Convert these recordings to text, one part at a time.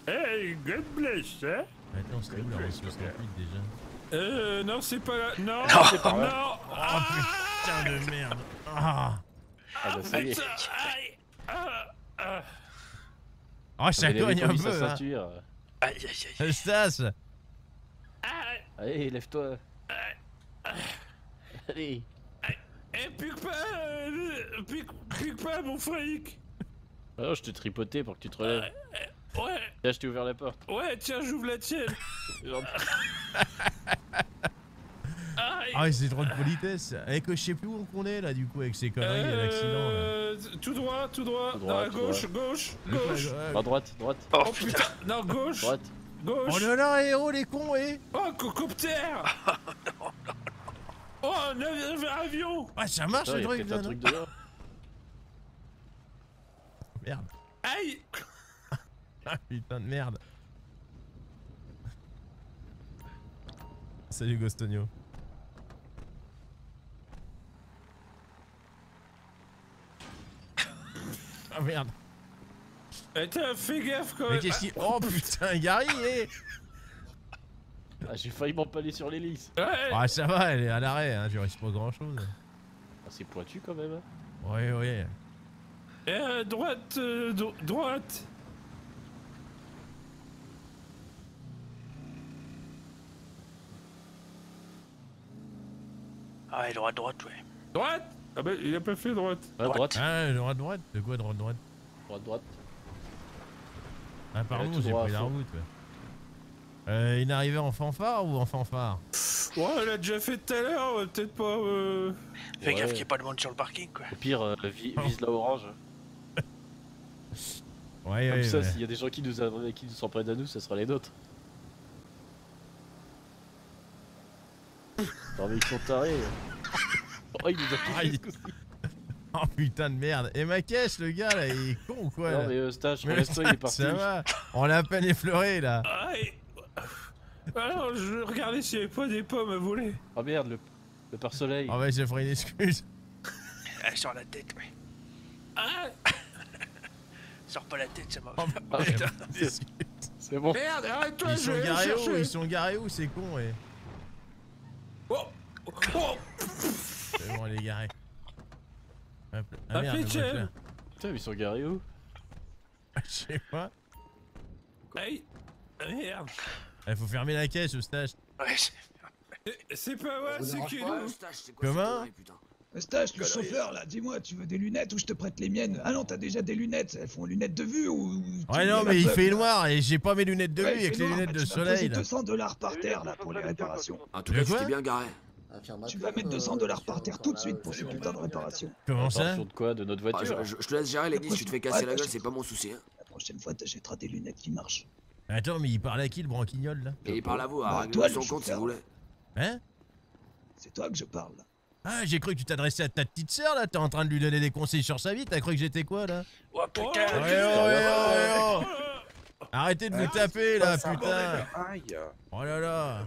Hey, God bless, hein? Attends, c'est où la ressource rapide déjà? Non, c'est pas là. Non, Non, c'est pas là. Non. Oh putain de merde. Ah, Ah bah ça y est. Aïe. oh ça cogne un peu, hein. Ceinture. Aïe, aïe, aïe. Eustace. Allez, lève-toi. Allez. Eh, pique pas, mon fric. Alors je t'ai tripoté pour que tu te relèves. Ouais, Là je t'ai ouvert la porte. ouais, tiens, j'ouvre la tienne. Genre, Aïe. Ah, c'est trop de politesse. Eh, que je sais plus où on est là, du coup, avec ces conneries et l'accident là. Tout droit. Tout droit, Ah, tout gauche. à droite. Oh putain, non, gauche. Droite. Oh là là, eh oh les cons, eh. Oh, cocoptère. Oh, un avion. Ah, ça marche Ah, le il y a truc peut-être là, un non? truc dehors. Merde. Aïe. Ah putain de merde. Salut Gostonio. Ah merde. Attends, fais gaffe quand Mais même. qu'est-ce qui... Oh putain, Gary, eh. Ah j'ai failli m'empaler sur l'hélice. Ouais. Ah ça va, elle est à l'arrêt, hein, je risque pas grand chose. Ah c'est pointu quand même. Hein. Ouais, ouais. Droite. Droite. Ah, il aura droite, ouais. Droite. Ah bah, il a pas fait droite. Ouais, droite. Ah, droite. De quoi droite? Droite. Ah, pardon, tout j'ai droit pris à la fond. route, ouais. Une arrivée en fanfare ou en fanfare? Ouais, elle a déjà fait tout à l'heure, peut-être pas. Fais gaffe Ouais. qu'il n'y ait pas de monde sur le parking, quoi. Au pire, vise la orange. Ouais, Comme ouais, ça, ouais. s'il y a des gens qui nous s'en prennent à nous, ça sera les nôtres. Non mais ils sont tarés. Oh il nous a Ah, touché il- ce coup-ci. Oh putain de merde. Et ma caisse, le gars là, il est con ou quoi Non là? mais Eustache, Mais reste-toi, il est parti. ça va. On l'a à peine effleuré là. Aïe. Alors, je regardais s'il y avait pas des pommes à voler. Oh merde, le pare-soleil. Oh ouais, je ferai une excuse. Sur la tête, ouais. Ah. Sors pas la tête, ça m'a. Oh, Ah, putain, C'est bon. Merde, arrête-toi, Ils je sont vais aller garés où? chercher. Ils sont garés où, c'est con, ouais. Oh. Oh. C'est bon, elle est garée. Hop là. Ah, merde, le pitié. mec, là. Putain, ils sont garés où? Je sais pas. Aïe. Merde. Il faut fermer la caisse, Eustache. Ouais, C'est pas moi, c'est qui nous? Comment? Eustache, le chauffeur là, dis-moi, tu veux des lunettes ou je te prête les miennes? Ah non, t'as déjà des lunettes, elles font lunettes de vue ou... Ouais, non, mais il fait noir et j'ai pas mes lunettes de vue avec les lunettes de soleil là. $200 par terre là pour les réparations. En tout De cas, tu quoi? t'es bien garé. Tu vas mettre $200 par terre tout de suite pour ces putains de réparations. Comment ça? Attention de quoi? De notre Ah, voiture? je te laisse gérer, Lenny, si tu te fais casser la gueule, c'est pas mon souci. Hein. La prochaine fois, t'achèteras des lunettes qui marchent. Attends, mais il parle à qui le branquignol là? Et il parle à vous, Bah, à toi, régler le son compte si chauffeur. vous voulez. Hein? C'est toi que je parle. Ah, j'ai cru que tu t'adressais à ta petite sœur là, t'es en train de lui donner des conseils sur sa vie, t'as cru que j'étais quoi là? Oh putain, Oh. Arrêtez de vous taper là, putain! Aïe. Oh là là!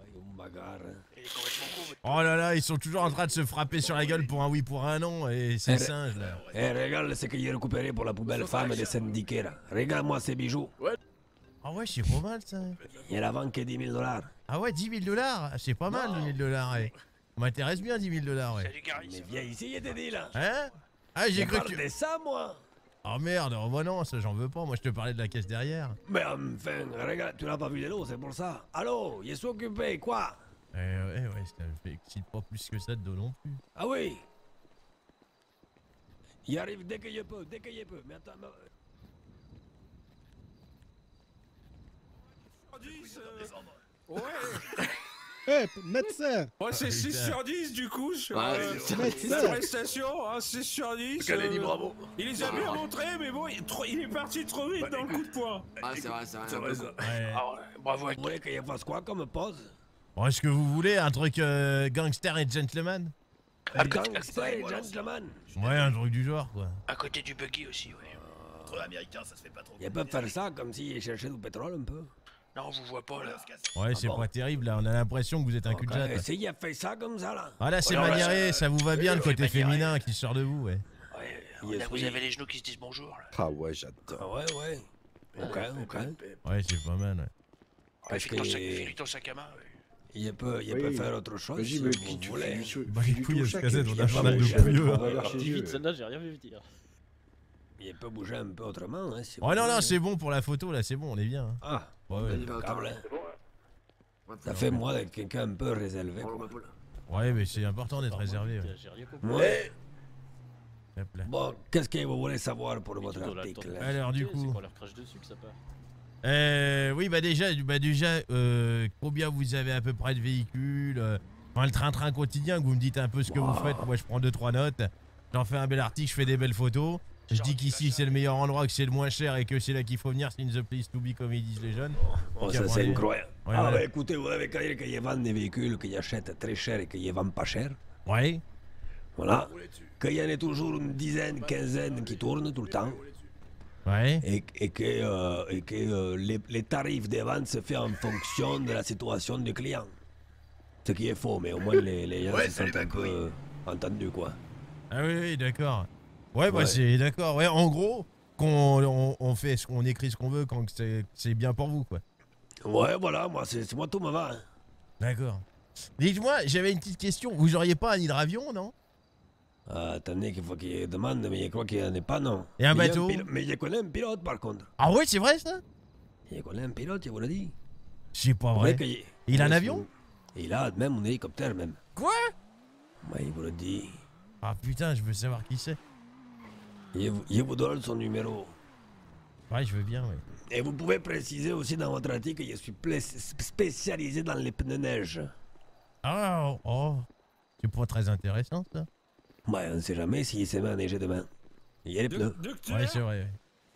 il est complètement con. Oh là là, ils sont toujours en train de se frapper sur la gueule pour un oui, pour un non, et ces singes là. Eh, regarde ce que j'ai récupéré pour la poubelle femme des syndiqués là. Regarde-moi ces bijoux. Ah ouais, c'est pas mal ça. Il a vendu que 10 000 $. Ah ouais, 10 000 $, c'est pas mal 10 000 $, ouais. On m'intéresse bien 10 000 $, ouais. Salut Gary, Mais ça va? viens ici, il te dit là. Hein? Ah, j'ai J'ai cru parlé que tu... de ça, moi. Oh merde, oh bah non, ça j'en veux pas, moi je te parlais de la caisse derrière. Mais enfin, regarde, tu n'as pas vu de l'eau, c'est pour ça. Allô, il est occupé, quoi? Ouais, ça me fait excite pas plus que ça de dos non plus. Ah oui. Il arrive dès qu'il peut, Mais attends, Ouais. Eh, médecin! Ouais, c'est 6 putain. sur 10 du coup sur Ouais, c'est ça. la prestation, hein, 6 sur 10. bravo. Il les a bien montrés, mais bon, il est parti trop vite dans le coup de poing. Ah, c'est vrai, un peu con. Ouais. Ah ouais, bravo à Vous voulez qu'il fasse quoi comme pause? Bon, est-ce que vous voulez un truc gangster et gentleman? Gangster et gentleman. Ouais, un truc du genre quoi. À côté du buggy aussi, ouais. Il peut faire ça comme s'il cherchait du pétrole un peu. Non, on vous voit pas là. Ouais, c'est bon pas terrible là, on a l'impression que vous êtes un cul de jatte. Et s'il a fait ça comme ça là. Ah là c'est Ouais, ouais, maniéré, ça vous va bien le c'est côté maniéré. féminin qui sort de vous, ouais. Ouais, Yes, vous oui. avez les genoux qui se disent bonjour là. Ah ouais, j'adore. Ah ouais. Ok. Ouais, c'est pas mal, ouais. Ouais, Parce finis ton sac à main, ouais. Il peut faire autre chose Vas-y, si mais vous voulez. Bah, les couilles, chaque cassette, on a pièce, parlé de chaque pouilleux. pièce, hein. on va vers chez Dis eux. vite, celle-là, j'ai rien vu venir. Il peut bouger un peu autrement. Hein, si Oh vous non, non, voulez. c'est bon pour la photo, là, c'est bon, on est bien. Hein. Ah, Ouais, ouais. impeccable. Hein. Ça fait moi d'être quelqu'un un peu réservé. Quoi. Ouais, mais c'est important d'être réservé. Ouais. J'ai rien compris. Ouais. Hop là. Bon, qu'est-ce que vous voulez savoir pour votre Plutôt, là, article le temps de- Alors, du C'est coup. qu'on leur crache dessus que ça part. Oui, bah déjà, combien vous avez à peu près de véhicules enfin, le train-train quotidien, que vous me dites un peu ce que vous faites. Moi, je prends 2-3 notes. J'en fais un bel article, je fais des belles photos. Je dis qu'ici, c'est le meilleur endroit, que c'est le moins cher et que c'est là qu'il faut venir. C'est in the place to be, comme ils disent les jeunes. Oh, Donc, ça, après, c'est incroyable. Ouais, Ah, voilà. bah écoutez, vous avez qu'à dire qu'ils vendent des véhicules qu'ils achètent très cher et qu'ils vendent pas cher. Ouais. Voilà. Qu'il y en ait toujours une dizaine, quinzaine qui tournent tout le temps. Ouais. Et que les tarifs des ventes se font en fonction de la situation du client. Ce qui est faux, mais au moins les gens se sentent un peu entendus, quoi. Ah oui, oui, d'accord. Ouais, bah Ouais. c'est d'accord. Ouais, en gros, on fait on écrit ce qu'on veut quand c'est bien pour vous, quoi. Ouais, voilà, moi tout me va. Hein. D'accord. Dites-moi, j'avais une petite question. Vous auriez pas un hydravion, non? Attendez qu'il faut qu'il demande, mais je crois qu'il n'y en a pas, non. Et un Mais il y a bateau Mais je connais un pilote, par contre. Ah ouais, c'est vrai, ça? Je connais un pilote, je vous le dis. C'est pas Ouais, vrai. qu'il- Il a un Ouais, avion? Il a même un hélicoptère, même. Quoi? Ouais, il vous le dit. Ah putain, je veux savoir qui c'est. Je vous donne son numéro. Ouais, je veux bien, ouais. Et vous pouvez préciser aussi dans votre article que je suis spécialisé dans les pneus neige. Ah, oh. C'est pas très intéressant, ça. Ouais, on ne sait jamais s'il se met à neiger demain. Il y a les pneus. Docteur, Ouais, c'est vrai.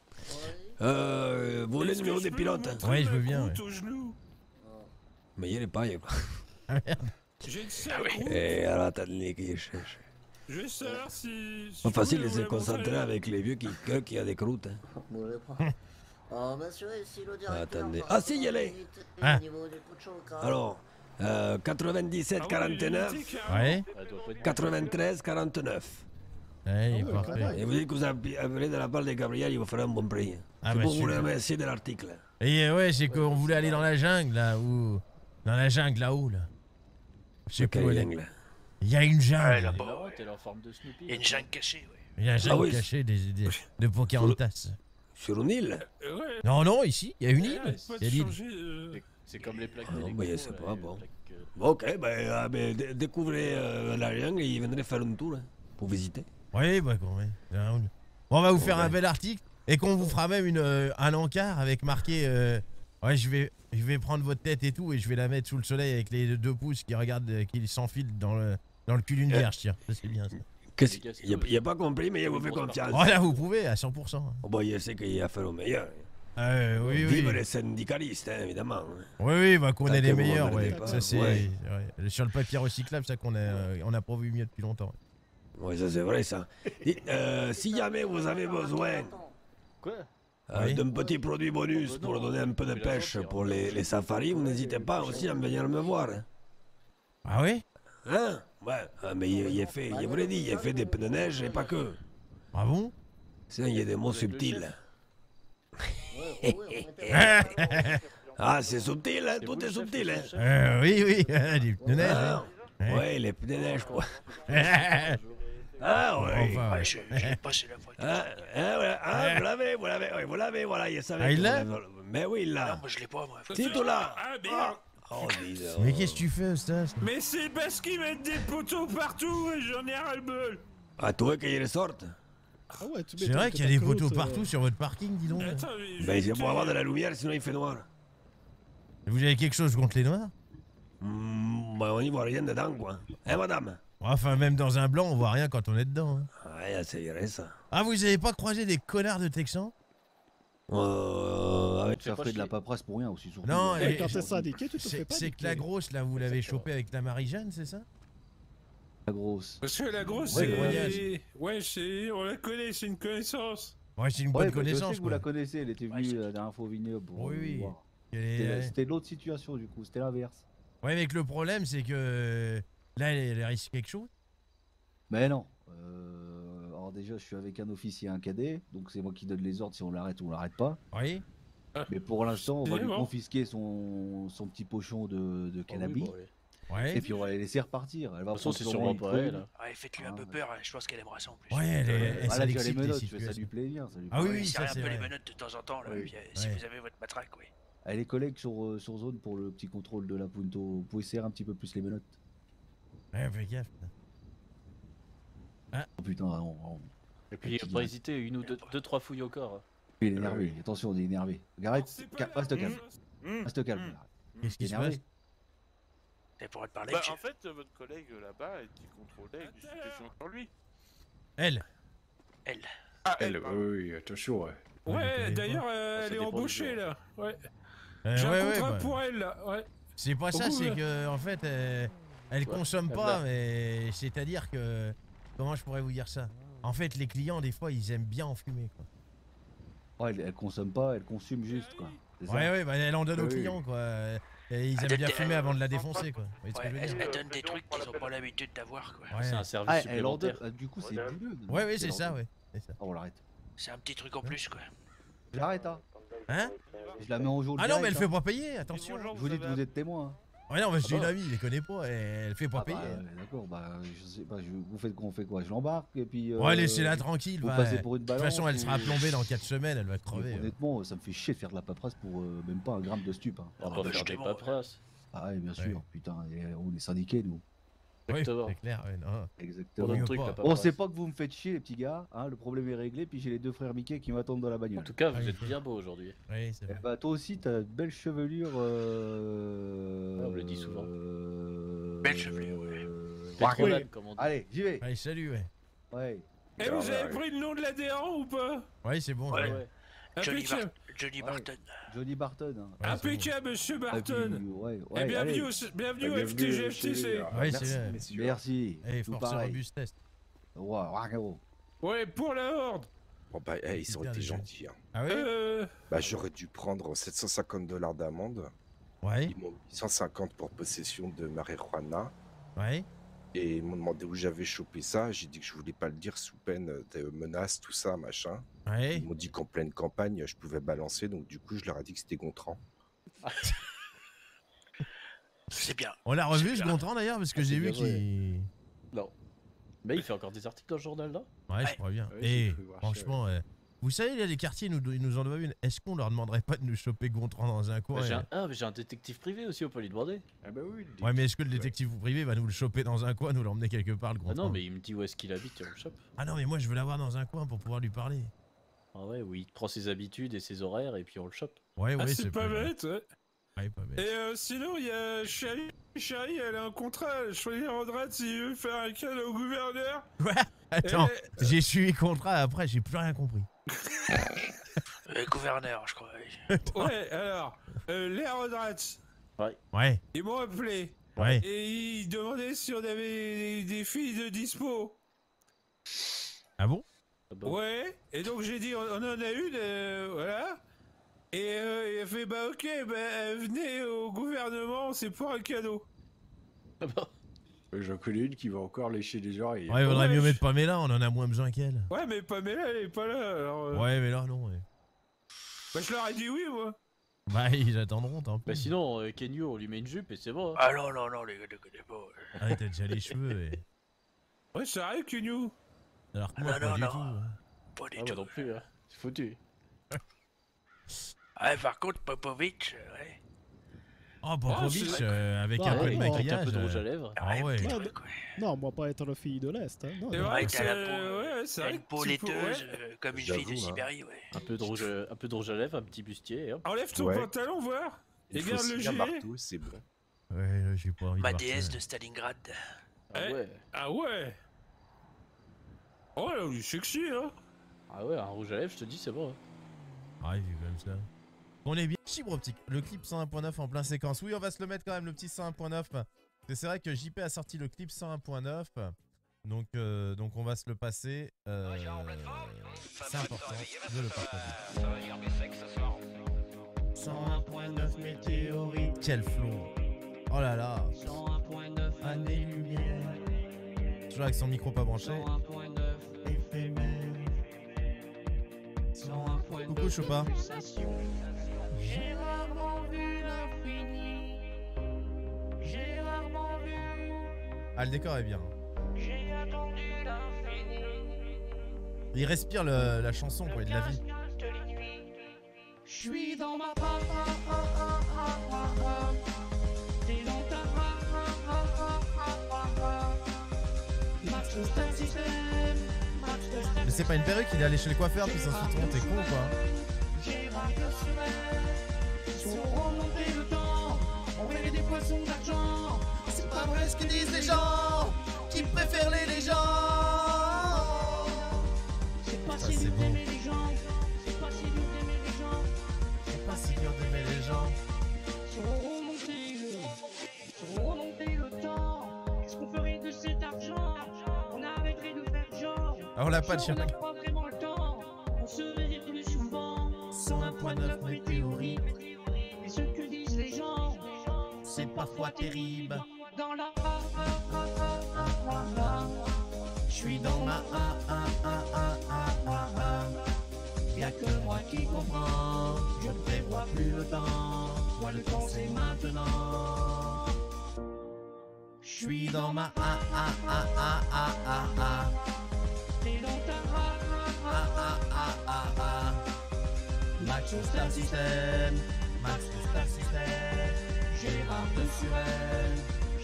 Vous voulez le est-ce que numéro je des peux pilotes vous hein montrer Ouais, je veux ma bien, croûte ouais. au genou Mais il y a les pailles, quoi. Ah merde. J'ai une sale croûte. Et alors, attendez que je cherche. Je veux savoir si... Pas facile je de peux se vous la concentrer montrer. avec les vieux qui gueulent qu'il y a des croûtes. Hein. Oh, monsieur, ici le directeur. Attendez. Ah, si, y elle est. Ah. Au niveau du Puchoka. Alors, 97 Ah ouais, 49 l'unité, carrément. Ouais. Elle doit pas être- 93 49. Ouais, il est ouais, parfait. carrément. Et vous dites que vous appelez de la part de Gabriel, il vous fera un bon prix. Ah, C'est bah, pour vous super. remercier de l'article. Et ouais, c'est qu'on voulait aller dans la jungle, là, ou... Dans la jungle, là-haut, là. Je sais plus où Quel elle est. angle. Il y a une Ouais, jungle. C'est là-bas, marrant, ouais. t'es en forme de Snoopy. Il y a une jungle cachée, ouais. Il y a un jungle oui. caché de Pocahontas. Sur une île Ouais. Non, non, ici, il y a une Elle île. arrête pas Il y a de l'île. changer, C'est comme les plaques Ah, d'électro, bah, je sais là, pas, les bon. plaques, Bon, ok, découvrez la jungle et il viendrait faire un tour hein, pour visiter. Oui, bah, quand même. Bon, on va vous faire Ouais. un bel article et qu'on vous fera même un encart avec marqué. Ouais, je vais prendre votre tête et tout et je vais la mettre sous le soleil avec les 2 pouces qui regardent, qui s'enfilent dans le cul d'une vierge, tiens. Ça, c'est bien, ça. Qu'est-ce Il a pas compris, mais il vous fait confiance. Oh là, vous pouvez, à 100%. Oh, bah, je sais qu'il a fait au meilleur. Oui, Vive oui. les syndicalistes, hein, évidemment. Oui, oui, bah qu'on Tant est que les vous meilleurs, m'emmerdez ouais. pas. Ça, c'est. Ouais. Ouais. Sur le papier recyclable, ça qu'on a, on n'a pas vu mieux depuis longtemps. Oui, ça c'est vrai, ça. Dites, si jamais vous avez besoin Quoi? Oui. d'un petit produit bonus pour donner un peu de pêche pour les safaris, vous n'hésitez pas aussi à venir me voir. Hein, Ah oui? hein? Ouais, ah, mais je vous l'ai dit, il a fait des pneus de neige et pas que. Ah bon? Sinon, il y a des mots subtils. Ah, Ah, c'est subtil, hein? Tout est subtil, hein? oui, oui, des pneus neige. Ah, Ouais. ouais, les pneus de neige, quoi. Oui. Ah, ouais. Enfin, Ouais, j'ai passé la voiture. Voilà. Ah, vous l'avez, voilà, il savait. Ah, il que l'a? vous l'avez. Mais oui, il Non, l'a. moi je l'ai pas, moi. Si, tout là. Ah, merde. Oh, dis donc. Mais qu'est-ce que tu fais, Eustace? Mais c'est parce qu'ils mettent des poteaux partout et j'en ai ras le bol. Ah, tu veux qu'il ressorte? Ah ouais, tu C'est m'étonnes vrai que qu'il y a des ta poteaux croûte, partout sur votre parking, dis donc. Attends, mais Ben, c'est pour avoir de la lumière, sinon il fait noir. Vous avez quelque chose contre les noirs? Ben, on n'y voit rien dedans, quoi. Hein, madame? Enfin, même dans un blanc, on voit rien quand on est dedans. Hein. Ouais, ça irait, ça. Ah, vous avez pas croisé des connards de Texans? Avec Ça ferait de la paperasse pour rien aussi, surtout. Non, Ouais, et- quand t'es syndiqué, tu te fais C'est pas c'est que la grosse, là, vous l'avez chopée avec la Marie-Jeanne, c'est ça? La grosse. Parce que la grosse, Ouais, c'est... Grognage. Ouais, on la connaît, c'est une connaissance. Ouais, c'est une Ouais, bonne je sais connaissance, que vous quoi. la connaissez, elle était venue la dernière fois au vignoble. pour Oui, oui. vous voir. Elle est- C'était l'autre situation du coup, c'était l'inverse. Ouais, mais que le problème, c'est que là, elle risque quelque chose. Mais non. Alors déjà, je suis avec un officier et un cadet, donc c'est moi qui donne les ordres si on l'arrête ou on l'arrête pas. Oui. Mais pour l'instant, on va lui Évidemment. confisquer son petit pochon de cannabis. Ouais. Et puis on va la laisser repartir. Elle va De toute façon, prendre c'est son sûrement une pas prune. elle. Ouais, faites-lui un peu peur, je pense qu'elle aimerait ça en plus. Ouais, elle Ah, ça là, tu as les l'excite, les menottes, tu fais ça situations. lui plaît bien. Ça lui Ah oui, plaît. oui, Serrez ça un c'est peu les vrai. menottes de temps en temps, là, Oui. puis, si Ouais. vous avez votre matraque, oui. Elle est collègue sur zone pour le petit contrôle de la Punto. Vous pouvez serrer un petit peu plus les menottes. Ouais, fais gaffe. Oh putain, non. Et puis, faut pas hésiter, une ou deux, trois fouilles au corps. Il est énervé, attention, il est énervé. Gareth, C'est pas la reste même calme. chose. Reste calme. Qu'est-ce qui Il est se passe? énervé. Elle pourrait te parler, Bah, monsieur. en fait, votre collègue là-bas, elle qui contrôlait avec des suggestions sur lui. Elle. Elle. Ah, Elle, pardon. oui, attention, ouais. Ouais, d'ailleurs, Ça elle est dépend du embauchée jour. là. Ouais. J'ai Ouais, un ouais, contrat bah, pour elle là. Ouais. c'est pas ça, Ouh, c'est là. que en fait, elle consomme elle pas, va. mais c'est-à-dire que comment je pourrais vous dire ça? En fait, les clients des fois, ils aiment bien en fumer, quoi. Ouais, elle consomme pas, elle consomme juste, quoi. C'est ça. Ouais, ouais, bah, elle en donne aux Oui. clients, quoi. Et ils Ah, aiment bien de- fumer avant de la défoncer, quoi. Vous voyez ce que Ouais, je veux elle, dire? elle donne des trucs qu'ils ont pas l'habitude d'avoir, quoi. Ouais. C'est un service Ah, elle en donne. supplémentaire. Du coup, c'est dégueu. Ouais, ouais, c'est ça, ouais. C'est ça. Oh, on l'arrête. C'est un petit truc en plus, quoi. J'arrête, hein. Hein? Je la mets en jaune. Ah non, mais elle direct, fait hein. pas payer, attention. Je vous dis que vous êtes témoin. Hein. Ouais, non, mais c'est Ah une bah. amie, il les connaît pas, elle fait pas Ah payer. bah, d'accord, bah je sais pas, vous faites quoi, on fait quoi? Je l'embarque et puis. Ouais, laissez-la tranquille, Vous va. passez pour une De toute balance. façon, elle sera ou- plombée dans 4 semaines, elle va crever. Honnêtement, ça me fait chier de faire de la paperasse pour même pas un gramme de stup. Hein. On va pas faire des justement, paperasses. Ah ouais, bien sûr, Ouais. putain, on est syndiqués nous. Oui, Exactement. c'est clair, ouais, non. Exactement. Pour mieux notre truc, pas. la On paperasse. sait pas que vous me faites chier les petits gars, hein, le problème est réglé, puis j'ai les deux frères Mickey qui m'attendent dans la En bagnole. tout cas, Ah, vous il êtes faut- bien beau aujourd'hui. Oui, c'est Eh vrai. bah toi aussi t'as une belle chevelure. Ah, on le dit souvent. Belle chevelure, Pétrolane, comme on dit. Allez, j'y vais. Allez, salut, ouais. Ouais. Et vous avez pris le nom de l'adhérent ou pas? Ouais, c'est bon. Ouais. ouais. Ouais. Impeccable. Johnny Ouais. Barton. Johnny Barton. Hein. Ouais, c'est Impeccable, monsieur Ah, puis, Barton. ouais, Et ouais, bienvenue, allez. bienvenue au FTG-FTC. Ouais, Merci, c'est messieurs. Merci. bon. Allez, tout force et pareil. robustesse. Ouais. Ouais, pour la horde. Bon, bah, ils ont Putain, été déjà. gentils. Hein. Ah oui? Bah, j'aurais dû prendre 750 $ d'amende. Ouais, Ils m'ont mis 150 pour possession de marijuana. ouais. Et ils m'ont demandé où j'avais chopé ça. J'ai dit que je voulais pas le dire sous peine de menaces, tout ça, machin. Ouais. Ils m'ont dit qu'en pleine campagne, je pouvais balancer. Donc, du coup, je leur ai dit que c'était Gontran. C'est bien. On l'a revu C'est ce bien. Gontran d'ailleurs parce que Ah, j'ai c'est vu bien vrai. qu'il. Non. Mais il fait encore des articles dans le journal, là? Ouais, je crois bien. Ouais, j'ai Et cru voir ça, franchement, vous savez, là, les quartiers, ils nous en doivent une. Est-ce qu'on leur demanderait pas de nous choper Gontran dans un coin? Bah, mais j'ai un détective privé aussi, on peut lui demander. Ah, bah oui. Ouais, mais est-ce que le détective privé va nous le choper dans un coin, nous l'emmener quelque part, le Ah Gontran? non, mais il me dit où est-ce qu'il habite et on le chope. Ah non, mais moi je veux l'avoir dans un coin pour pouvoir lui parler. Ah ouais, où il prend ses habitudes et ses horaires et puis on le chope. Ouais, Ah, ouais, c'est pas bête, ouais. Ouais, pas bête. Et sinon, il y a Chérie. Chérie, elle a un contrat. Choisir Andrat s'il veut faire un cadeau au gouverneur. Ouais, attends, Et- j'ai suivi le contrat, après j'ai plus rien compris. Gouverneur, je crois. Ouais, alors, les Andrat, Ouais, ils m'ont appelé. ouais. Et ils demandaient si on avait des filles de dispo. Ah bon? Ah bon. Ouais, et donc j'ai dit, on en a une, voilà. Et il a fait, bah ok, bah venez au gouvernement, c'est pour un cadeau. Ah bon. J'en connais une qui va encore lécher des oreilles. Ouais, il vaudrait Ouais, mieux je- mettre Pamela, on en a moins besoin qu'elle. Ouais, mais Pamela, elle est pas là, alors... Ouais, mais là, non. Ouais. Bah je leur ai dit oui, moi. Bah, ils attendront, tant pis. Bah sinon, Kenyo, on lui met une jupe et c'est bon. Hein. Ah non, non, non, les gars, ne connais pas. Ah, ouais, t'as déjà les cheveux. Ouais, c'est vrai que nous. Alors que moi, Non, pas non, du non. tout. hein. Pas du Ah ouais, tout. non plus, hein. C'est foutu. Ah, par contre, Popovic, ouais. Oh, Popovic, c'est- avec Bah, un peu de ouais, Avec un maquillage. peu de rouge à lèvres. Ah ouais. petit Ouais, truc, ouais. Non, moi pas être la fille de l'Est. Hein. Non, C'est non. vrai Ouais, que t'as la c'est... peau, Ouais, c'est T'as vrai une que peau tu peux- laiteuse, ouais. comme une fille de J'avoue, hein. Sibérie, ouais. Un peu de rouge à lèvres, un petit bustier et hop. Enlève ton Ouais. pantalon, voir. Il Et faut garde aussi le bien gilet. marteau, c'est bon. Ouais, là, j'ai pas envie Ma de voir déesse ça. de Stalingrad. Ah Eh. ouais. Ah ouais. Oh, là, il est sexy, hein. Ah ouais, un rouge à lèvres, je te dis, c'est bon. Hein. Ah, il est comme ça. On est bien. Fibre optique. Le clip 101.9 en plein séquence. Oui, on va se le mettre quand même, le petit 101.9. C'est vrai que JP a sorti le clip 101.9. Donc on va se le passer. C'est important de le partager. 101.9 météorite. Quel flow. Oh là là. 101.9 année-lumière. Toujours avec son micro pas branché. 101.9 éphémère. Coucou Chopin. Ah, le décor est bien. J'ai attendu l'infini. Il respire la chanson, quoi, et de la vie. Je suis dans ma t'es dans ta Max le star system. Mais c'est pas une perruque, il est allé chez le coiffeur, puis ça se tourne, t'es con, quoi. J'ai raté sur elle. Si on remontait le temps, on verrait des poissons d'argent. C'est pas vrai ce que disent les gens qui préfèrent les légendes. C'est pas Ça, si c'est dur beau. d'aimer les gens. C'est pas si dur d'aimer les gens. C'est pas si dur d'aimer les gens. Si on remontait le temps, qu'est-ce qu'on ferait de cet argent? On arrêterait de faire genre. Ah, on l'a pas de On chien. n'a pas vraiment le temps. On se réveille plus souvent. 101.9 météorique. Et ce que disent les gens, C'est parfois terrible. dans la Je suis dans ma Y'a que moi qui comprends. Je ne prévois plus le temps. Moi le temps c'est maintenant. Je suis dans ma T'es dans ta Max le Star System. Max le Star System. Gérard de Suren.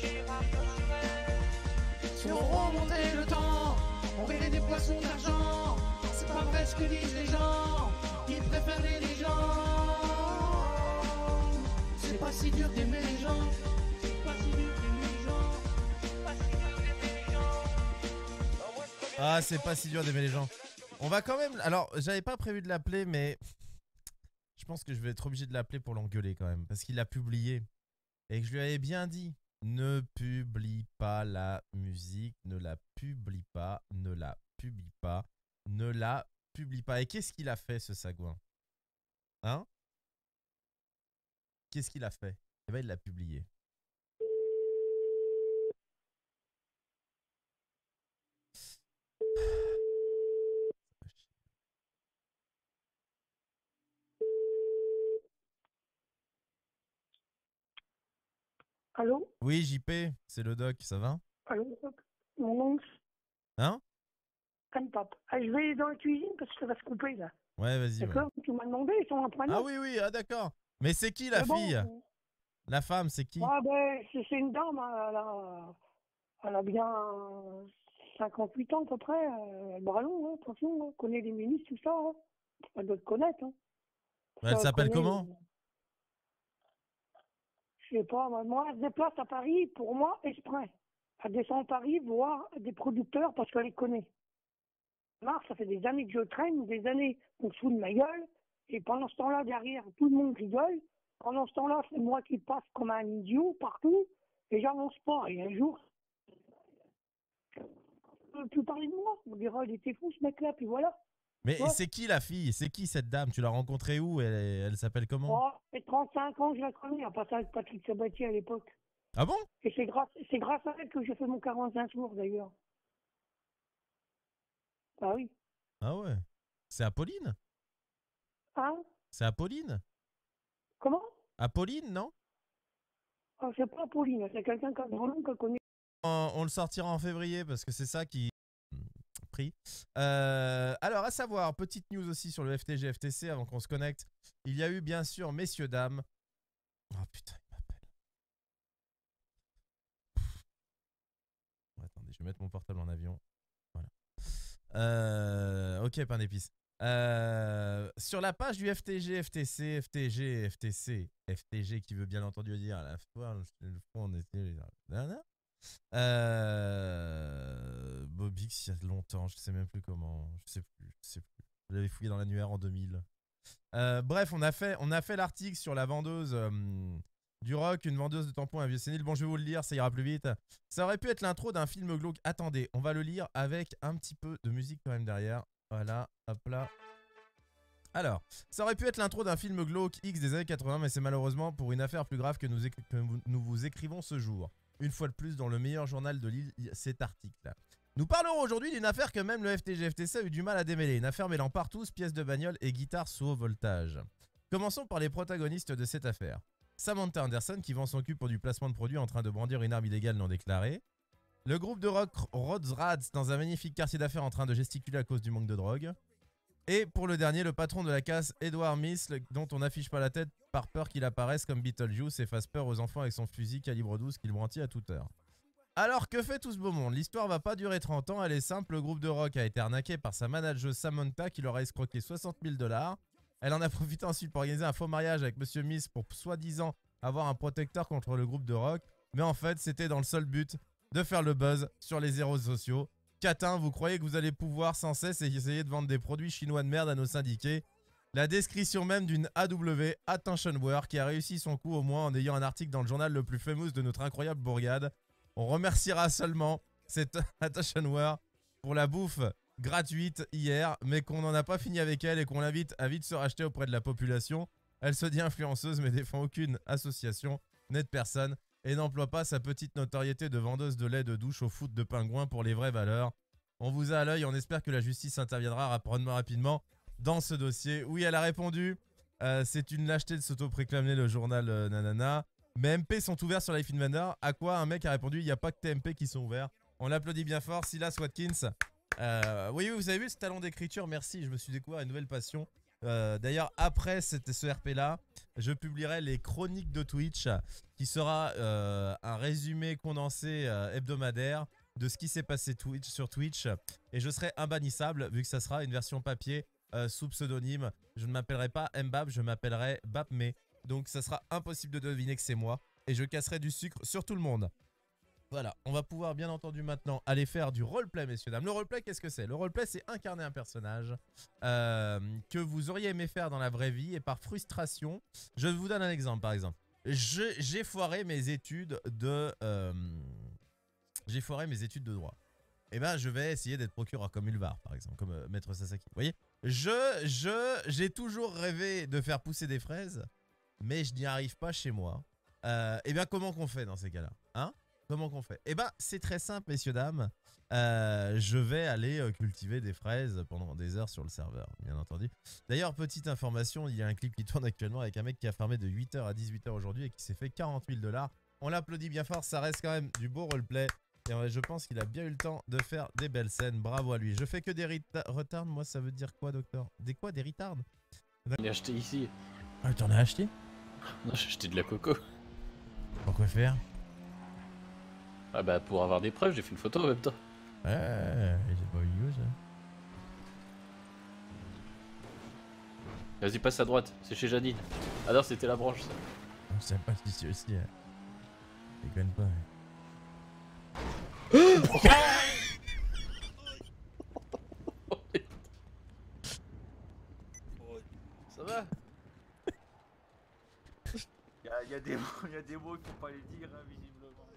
Si on remontait le temps, on verrait des poissons d'argent. C'est pas vrai ce que disent les gens. Ils préfèrent les légendes. C'est pas si dur d'aimer les gens. C'est pas si dur d'aimer les gens. C'est pas si dur d'aimer les gens. Ah, c'est pas si dur d'aimer les gens. On va quand même... Alors, j'avais pas prévu de l'appeler, mais... Je pense que je vais être obligé de l'appeler pour l'engueuler quand même. Parce qu'il l'a publié. Et que je lui avais bien dit. Ne publie pas la musique. Ne la publie pas. Ne la publie pas. Ne la publie pas. Et qu'est-ce qu'il a fait, ce sagouin? Hein? Qu'est-ce qu'il a fait? Eh ben, il l'a publié. Allô? Oui, JP, c'est le doc, ça va? Allô? Mon oncle, Hein? Pape. Ah, je vais aller dans la cuisine parce que ça va se couper là. Ouais, vas-y. Ouais. D'accord? Tu m'as demandé, ils sont en train de. Ah oui, oui, ah d'accord. Mais c'est qui la Mais bon, fille? La femme, c'est qui? Ah ben, c'est une dame, hein, elle a bien 58 ans à peu près. Bras long, hein, attention, hein, connaît les ministres, tout ça. Hein. Elle doit te connaître. Hein. Elle s'appelle connaît, comment? Je sais pas, moi, elle se déplace à Paris, pour moi, exprès. Elle descend à Paris voir des producteurs parce qu'elle les connaît. Marc, ça fait des années que je traîne, des années qu'on se fout de ma gueule, et pendant ce temps-là, derrière, tout le monde rigole. Pendant ce temps-là, c'est moi qui passe comme un idiot partout, et j'avance pas. Et un jour, on ne peut plus parler de moi. On dira, il était fou ce mec-là, puis voilà. Mais Ouais. c'est qui la fille? C'est qui cette dame? Tu l'as rencontrée où? Elle s'appelle comment? Oh, et 35 ans, je la connais, à passer avec Patrick Sabatier à l'époque. Ah bon? Et c'est grâce à elle que j'ai fait mon 45 jours, d'ailleurs. Ah oui. Ah ouais. C'est Apolline? Hein? C'est Apolline? Comment? Apolline, non? Ah, c'est pas Pauline, c'est quelqu'un qui a grand nom qu'on connaît. On le sortira en février parce que c'est ça qui... Pris. Alors, à savoir, petite news aussi sur le FTG FTC avant qu'on se connecte. Il y a eu, bien sûr, messieurs, dames... Oh putain, il m'appelle. Attendez, je vais mettre mon portable en avion. Voilà. Ok, pain d'épices. Sur la page du FTG, FTC, FTG, FTC, FTG qui veut bien entendu dire à la fois, on était... Bobix il y a longtemps, je sais même plus comment, je sais plus. Je l'avais fouillé dans l'annuaire en 2000. Bref, on a fait l'article sur la vendeuse du rock, une vendeuse de tampons, un vieux sénile. Bon, je vais vous le lire, ça ira plus vite. Ça aurait pu être l'intro d'un film glauque. Attendez, on va le lire avec un petit peu de musique quand même derrière. Voilà, hop là. Alors, ça aurait pu être l'intro d'un film glauque X des années 80, mais c'est malheureusement pour une affaire plus grave que nous vous écrivons ce jour. Une fois de plus, dans le meilleur journal de l'île, cet article-là. Nous parlerons aujourd'hui d'une affaire que même le FTG-FTC a eu du mal à démêler. Une affaire mêlant partous, pièces de bagnole et guitare sous haut voltage. Commençons par les protagonistes de cette affaire. Samantha Anderson qui vend son cul pour du placement de produits en train de brandir une arme illégale non déclarée. Le groupe de rock Rhodes Rats dans un magnifique quartier d'affaires en train de gesticuler à cause du manque de drogue. Et pour le dernier, le patron de la casse, Edward Miss, dont on n'affiche pas la tête par peur qu'il apparaisse comme Beetlejuice et fasse peur aux enfants avec son fusil calibre 12 qu'il brandit à toute heure. Alors que fait tout ce beau monde? L'histoire va pas durer 30 ans, elle est simple, le groupe de rock a été arnaqué par sa manageuse Samantha qui leur a escroqué 60 000 $. Elle en a profité ensuite pour organiser un faux mariage avec Monsieur Miss pour soi-disant avoir un protecteur contre le groupe de rock. Mais en fait, c'était dans le seul but de faire le buzz sur les réseaux sociaux. Catin, vous croyez que vous allez pouvoir sans cesse essayer de vendre des produits chinois de merde à nos syndiqués? La description même d'une AW, Attention Wear, qui a réussi son coup au moins en ayant un article dans le journal le plus fameux de notre incroyable bourgade. On remerciera seulement cette Attention Wear pour la bouffe gratuite hier, mais qu'on n'en a pas fini avec elle et qu'on l'invite à vite se racheter auprès de la population. Elle se dit influenceuse mais défend aucune association, n'aide personne et n'emploie pas sa petite notoriété de vendeuse de lait de douche au foot de pingouin pour les vraies valeurs. On vous a à l'œil, on espère que la justice interviendra rapidement dans ce dossier. Oui, elle a répondu, c'est une lâcheté de s'auto-préclamer le journal nanana. Mais MP sont ouverts sur Life Invader. À quoi un mec a répondu, il n'y a pas que TMP qui sont ouverts. On l'applaudit bien fort, Silas Watkins. Oui, vous avez vu ce talent d'écriture, merci, je me suis découvert une nouvelle passion. D'ailleurs, après ce RP-là, je publierai les chroniques de Twitch, qui sera un résumé condensé hebdomadaire de ce qui s'est passé sur Twitch. Et je serai imbannissable, vu que ça sera une version papier sous pseudonyme. Je ne m'appellerai pas Mbap, je m'appellerai Bapmé. Donc ça sera impossible de deviner que c'est moi. Et je casserai du sucre sur tout le monde. Voilà, on va pouvoir bien entendu maintenant aller faire du roleplay, messieurs dames. Le roleplay, qu'est-ce que c'est? Le roleplay, c'est incarner un personnage que vous auriez aimé faire dans la vraie vie. Et par frustration, je vous donne un exemple, par exemple. J'ai foiré mes études de... droit. Et ben, je vais essayer d'être procureur comme Ulvar, par exemple, comme Maître Sasaki. Vous voyez, j'ai toujours rêvé de faire pousser des fraises, mais je n'y arrive pas chez moi. Et bien, comment qu'on fait dans ces cas-là, hein? Comment qu'on fait? Eh ben, c'est très simple, messieurs, dames. Je vais aller cultiver des fraises pendant des heures sur le serveur, bien entendu. D'ailleurs, petite information, il y a un clip qui tourne actuellement avec un mec qui a farmé de 8h à 18h aujourd'hui et qui s'est fait 40 000 $. On l'applaudit bien fort, ça reste quand même du beau roleplay. Et je pense qu'il a bien eu le temps de faire des belles scènes. Bravo à lui. Je fais que des retards. Moi, ça veut dire quoi, docteur? Des quoi? Des retards? J'en ai acheté ici. Ah, t'en as acheté? Non, j'ai acheté de la coco. Pourquoi faire? Ah bah pour avoir des preuves, j'ai fait une photo en même temps. Ouais, c'est pas idiot ça. Vas-y, passe à droite, c'est chez Janine. Ah non, c'était la branche ça. Je sais pas si c'est aussi. Déconne pas. Ça va? Il y a des mots qu'il faut pas les dire, hein, visiblement.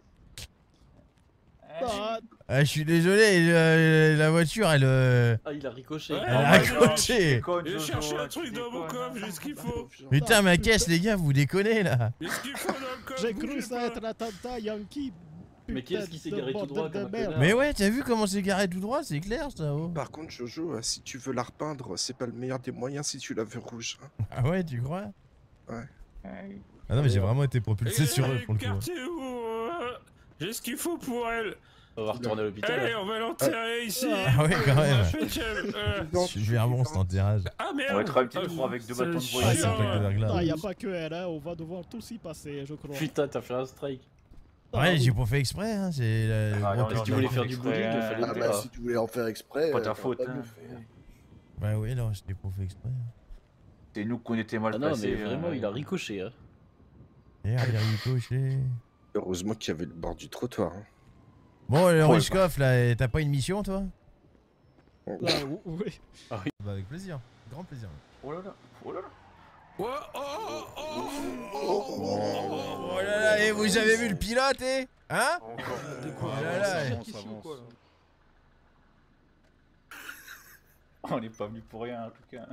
Ah, je suis désolé, la voiture elle. Ah, il a ricoché. Elle a ricoché. J'ai cherché un truc dans mon coffre, j'ai ce qu'il faut. Putain, ma caisse, les gars, vous déconnez là. J'ai ce qu'il faut dans le coffre. J'ai cru ça être l'attentat Yankee. Mais qui est-ce qui s'est garé tout droit comme un connard? Mais ouais, t'as vu comment c'est garé tout droit, c'est clair ça. Oh. Par contre, Jojo, si tu veux la repeindre, c'est pas le meilleur des moyens si tu la veux rouge. Hein. Ah ouais, tu crois? Ouais. Ah non, mais j'ai vraiment été propulsé sur eux pour le coup. Quartier où j'ai ce qu'il faut pour elle. On va retourner à l'hôpital. Allez, on va l'enterrer ici. Ah ouais, quand même. Je suis verbon cet enterrage. Ah merde. On va être un petit trou avec deux bâtons de Ah, voyage. c'est pas que de verglas. Ah, y a pas que elle, hein. On va devoir tous y passer, je crois. Putain, t'as fait un strike. Ouais, j'ai pas fait exprès, hein. C'est. Si tu voulais faire du bullying, il fallait Ah le bah faire. si tu voulais en faire exprès, Pas ta faute, hein. Bah oui, non, je l'ai pas fait exprès. C'est nous qu'on était mal Ah non, placés. mais vraiment, il a ricoché, hein. Merde, il a ricoché. Heureusement qu'il y avait le bord du trottoir. Hein. Bon, le Richkoff, là, t'as pas une mission, toi? Oui. Bah, avec plaisir. Grand plaisir. Oh là là, oh là là. Oh là là, et vous avez vu le pilote, eh? Hein? Oh là là. On n'est pas venu pour rien en tout cas.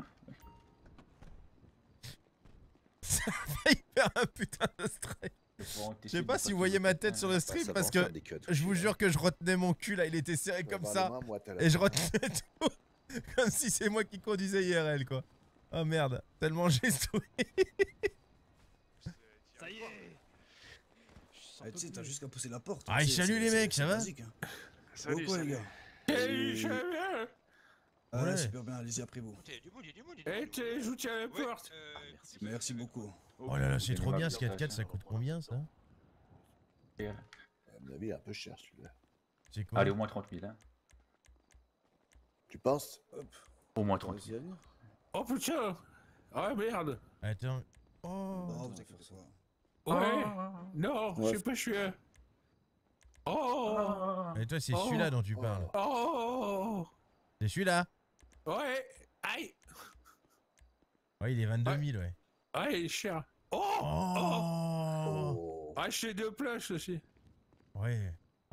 Ça a failli faire un putain de strike. Je sais pas si vous voyez ma tête sur le stream parce que je vous jure que je retenais mon cul là, il était serré comme ça. Et je retenais tout comme si c'est moi qui conduisais IRL quoi. Oh merde, tellement j'ai souris. Ça y est. Ah, tu sais, t'as juste qu'à pousser la porte. Ah, tu sais, salut c'est- les mecs, c'est ça va? basique, hein. Salut, Pourquoi, les salut. gars? Salut, ça va bien? Ah, Ouais. super bien, allez-y après vous. Eh, je vous tiens à la porte. Merci beaucoup. Oh là là, c'est trop bien ce 4x4, ça coûte combien ça? À mon avis, il est un peu cher celui-là. C'est quoi? Allez, au moins 30 000. Hein. Tu penses? Hop. Au moins 30 000. Oh putain. Ah merde. Attends. Oh, Oh. vous inquiétez pas. Ouais. Non, je sais pas, je suis... Oh. Et toi, c'est celui-là dont tu parles. Oh. C'est celui-là? Ouais. Aïe. Ouais, il est 22 000, ouais. Ouais, il est cher. Oh. Oh. Ah, j'ai 2 places aussi. Ouais.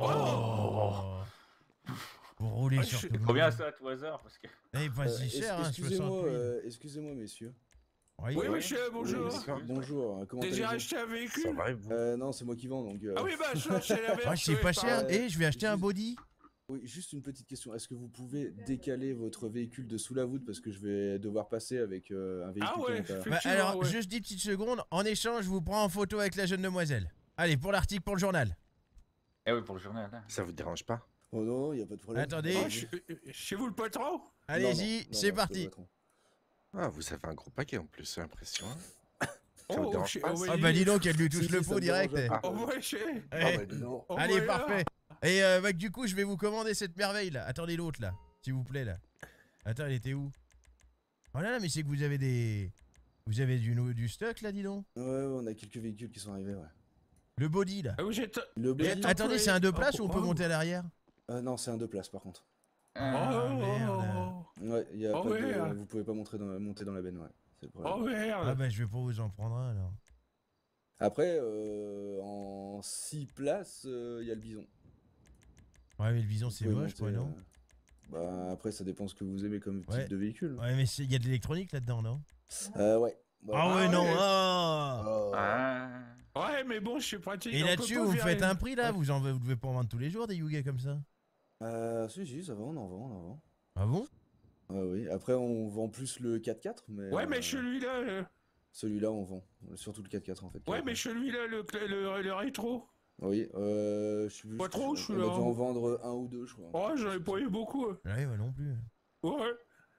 Oh. Pour rouler sur tout le monde. Combien ça à tout hasard parce que... Eh, pas si cher, hein, 60 000. Excusez-moi, messieurs. Oui, Oui, monsieur, bonjour. Bonjour, comment Désirez allez-vous? acheter un véhicule? Non, c'est moi qui vends, donc... Ah oui, bah, ça, c'est la merde. Ouais, c'est pas cher. Eh, je vais acheter un body. Oui, juste une petite question. Est-ce que vous pouvez décaler votre véhicule de sous la voûte parce que je vais devoir passer avec un véhicule Ah ouais, qui est Bah, alors, juste 10 petites secondes. En échange, je vous prends en photo avec la jeune demoiselle. Allez, pour l'article, pour le journal. Eh oui, pour le journal. Hein. Ça vous dérange pas? Oh non, il y a pas de problème. Attendez. Oh, chez vous le patron? Allez-y, c'est parti. Ah, vous avez un gros paquet en plus, j'ai l'impression. Ça Oh, vous dérange pas? Ah bah dis donc, elle lui touche Si, le ça pot me direct. dérange pas. Oh, ouais, chez... Eh, dis donc. Oh, allez, ouais, parfait. Et bah, du coup, je vais vous commander cette merveille là. Attendez l'autre là, s'il vous plaît là. Attends, elle était où? Oh là là, mais c'est que vous avez des... Vous avez du stock là, dis donc? Ouais, on a quelques véhicules qui sont arrivés, ouais. Le body là. Ah, vous êtes... Le body. Attendez, c'est un 2 places ou on peut monter à l'arrière? Non, c'est un 2 places par contre. Ah merde. Ouais, y a Oh, pas de... merde. Vous pouvez pas monter dans la benne, ouais. C'est le problème. Oh merde. Ah bah je vais pas vous en prendre un alors. Après, en 6 places, y a le bison. Ouais, mais le bison c'est Vous pouvez moche quoi, monter, non? Bah après, ça dépend ce que vous aimez comme Ouais. type de véhicule. Ouais, mais il y a de l'électronique là-dedans, non? Ouais. Ah ouais, non. Ah. Ah. Ouais, mais bon, je suis pratique. Et on là-dessus, peut pas vous me faire faites une- un prix là? Vous devez pas en vendre tous les jours des Yuga comme ça? Si, ça va, on en vend. Ah bon? Oui. Après, on vend plus le 4x4, mais... Ouais, mais celui-là... Celui-là, on vend. Surtout le 4x4, en fait. Ouais, mais celui-là, le rétro... Oui, je suis... Pas trop, je suis On a là. dû en vendre un ou deux, je crois. Oh, j'en ai pas eu beaucoup. Ouais, moi non plus. Ouais.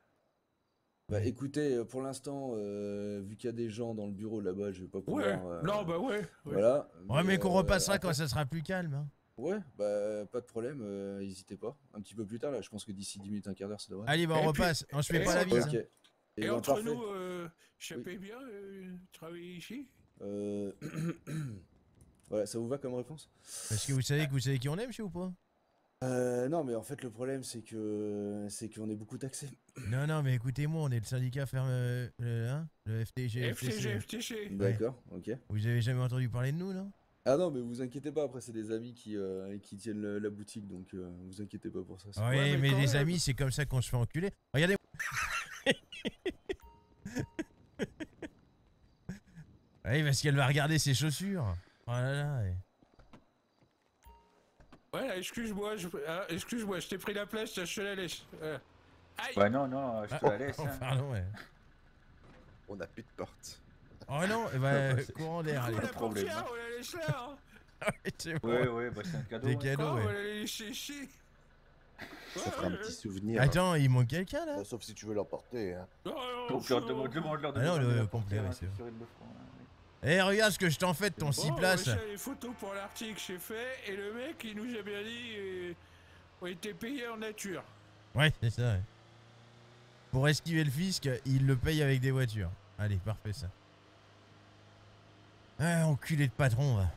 Bah écoutez, pour l'instant, vu qu'il y a des gens dans le bureau là-bas, je vais pas pouvoir... Ouais. Non, bah ouais. Voilà. Ouais, mais qu'on repassera après- quand ça sera plus calme. Hein. Ouais, bah pas de problème, n'hésitez pas. Un petit peu plus tard, là, je pense que d'ici 10 minutes, un quart d'heure, ça devrait. Allez, bah on Et puis- repasse. On se fait et pas la entre- bise. Ok. hein. Et ben, entre parfait. nous, ça paye bien travailler ici? Voilà, ça vous va comme réponse? Parce que vous savez qui on est, monsieur, ou pas? Non, mais en fait, le problème, c'est qu'on est beaucoup taxé. Non, mais écoutez-moi, on est le syndicat ferme... le FTG. FTC. D'accord, ok. Vous avez jamais entendu parler de nous, non? Ah non, mais vous inquiétez pas, après, c'est des amis qui tiennent la boutique, donc vous inquiétez pas pour ça. c'est- Ouais, mais les amis, c'est comme ça qu'on se fait enculer. Regardez. Oui, parce qu'elle va regarder ses chaussures. Oh là là. Ouais, excuse-moi, je t'ai pris la place, je te la laisse. Aïe. Ouais, non, je te la laisse. Oh, hein. pardon, ouais. On a plus de porte. Oh non, bah, courant d'air, allez. La portière, on la laisse là, hein. C'est bon. Ouais, bah c'est un cadeau. Des hein. cadeaux, On ouais. va la laisser ici. Ça fera un petit souvenir. Attends, il manque quelqu'un là? Sauf si tu veux l'emporter. Hein. Donc, demande-leur de Ah non, me le la complet, portière, ouais, hein, c'est sûr, vrai. ils le feront, hein, oui. Eh, regarde ce que je t'en fais de ton 6 places. Les photos pour l'article, c'est fait. Et le mec, il nous a bien dit on était payé en nature. Ouais, c'est ça, ouais. Pour esquiver le fisc, il le paye avec des voitures. Allez, parfait ça. Ah, enculé de patron, va.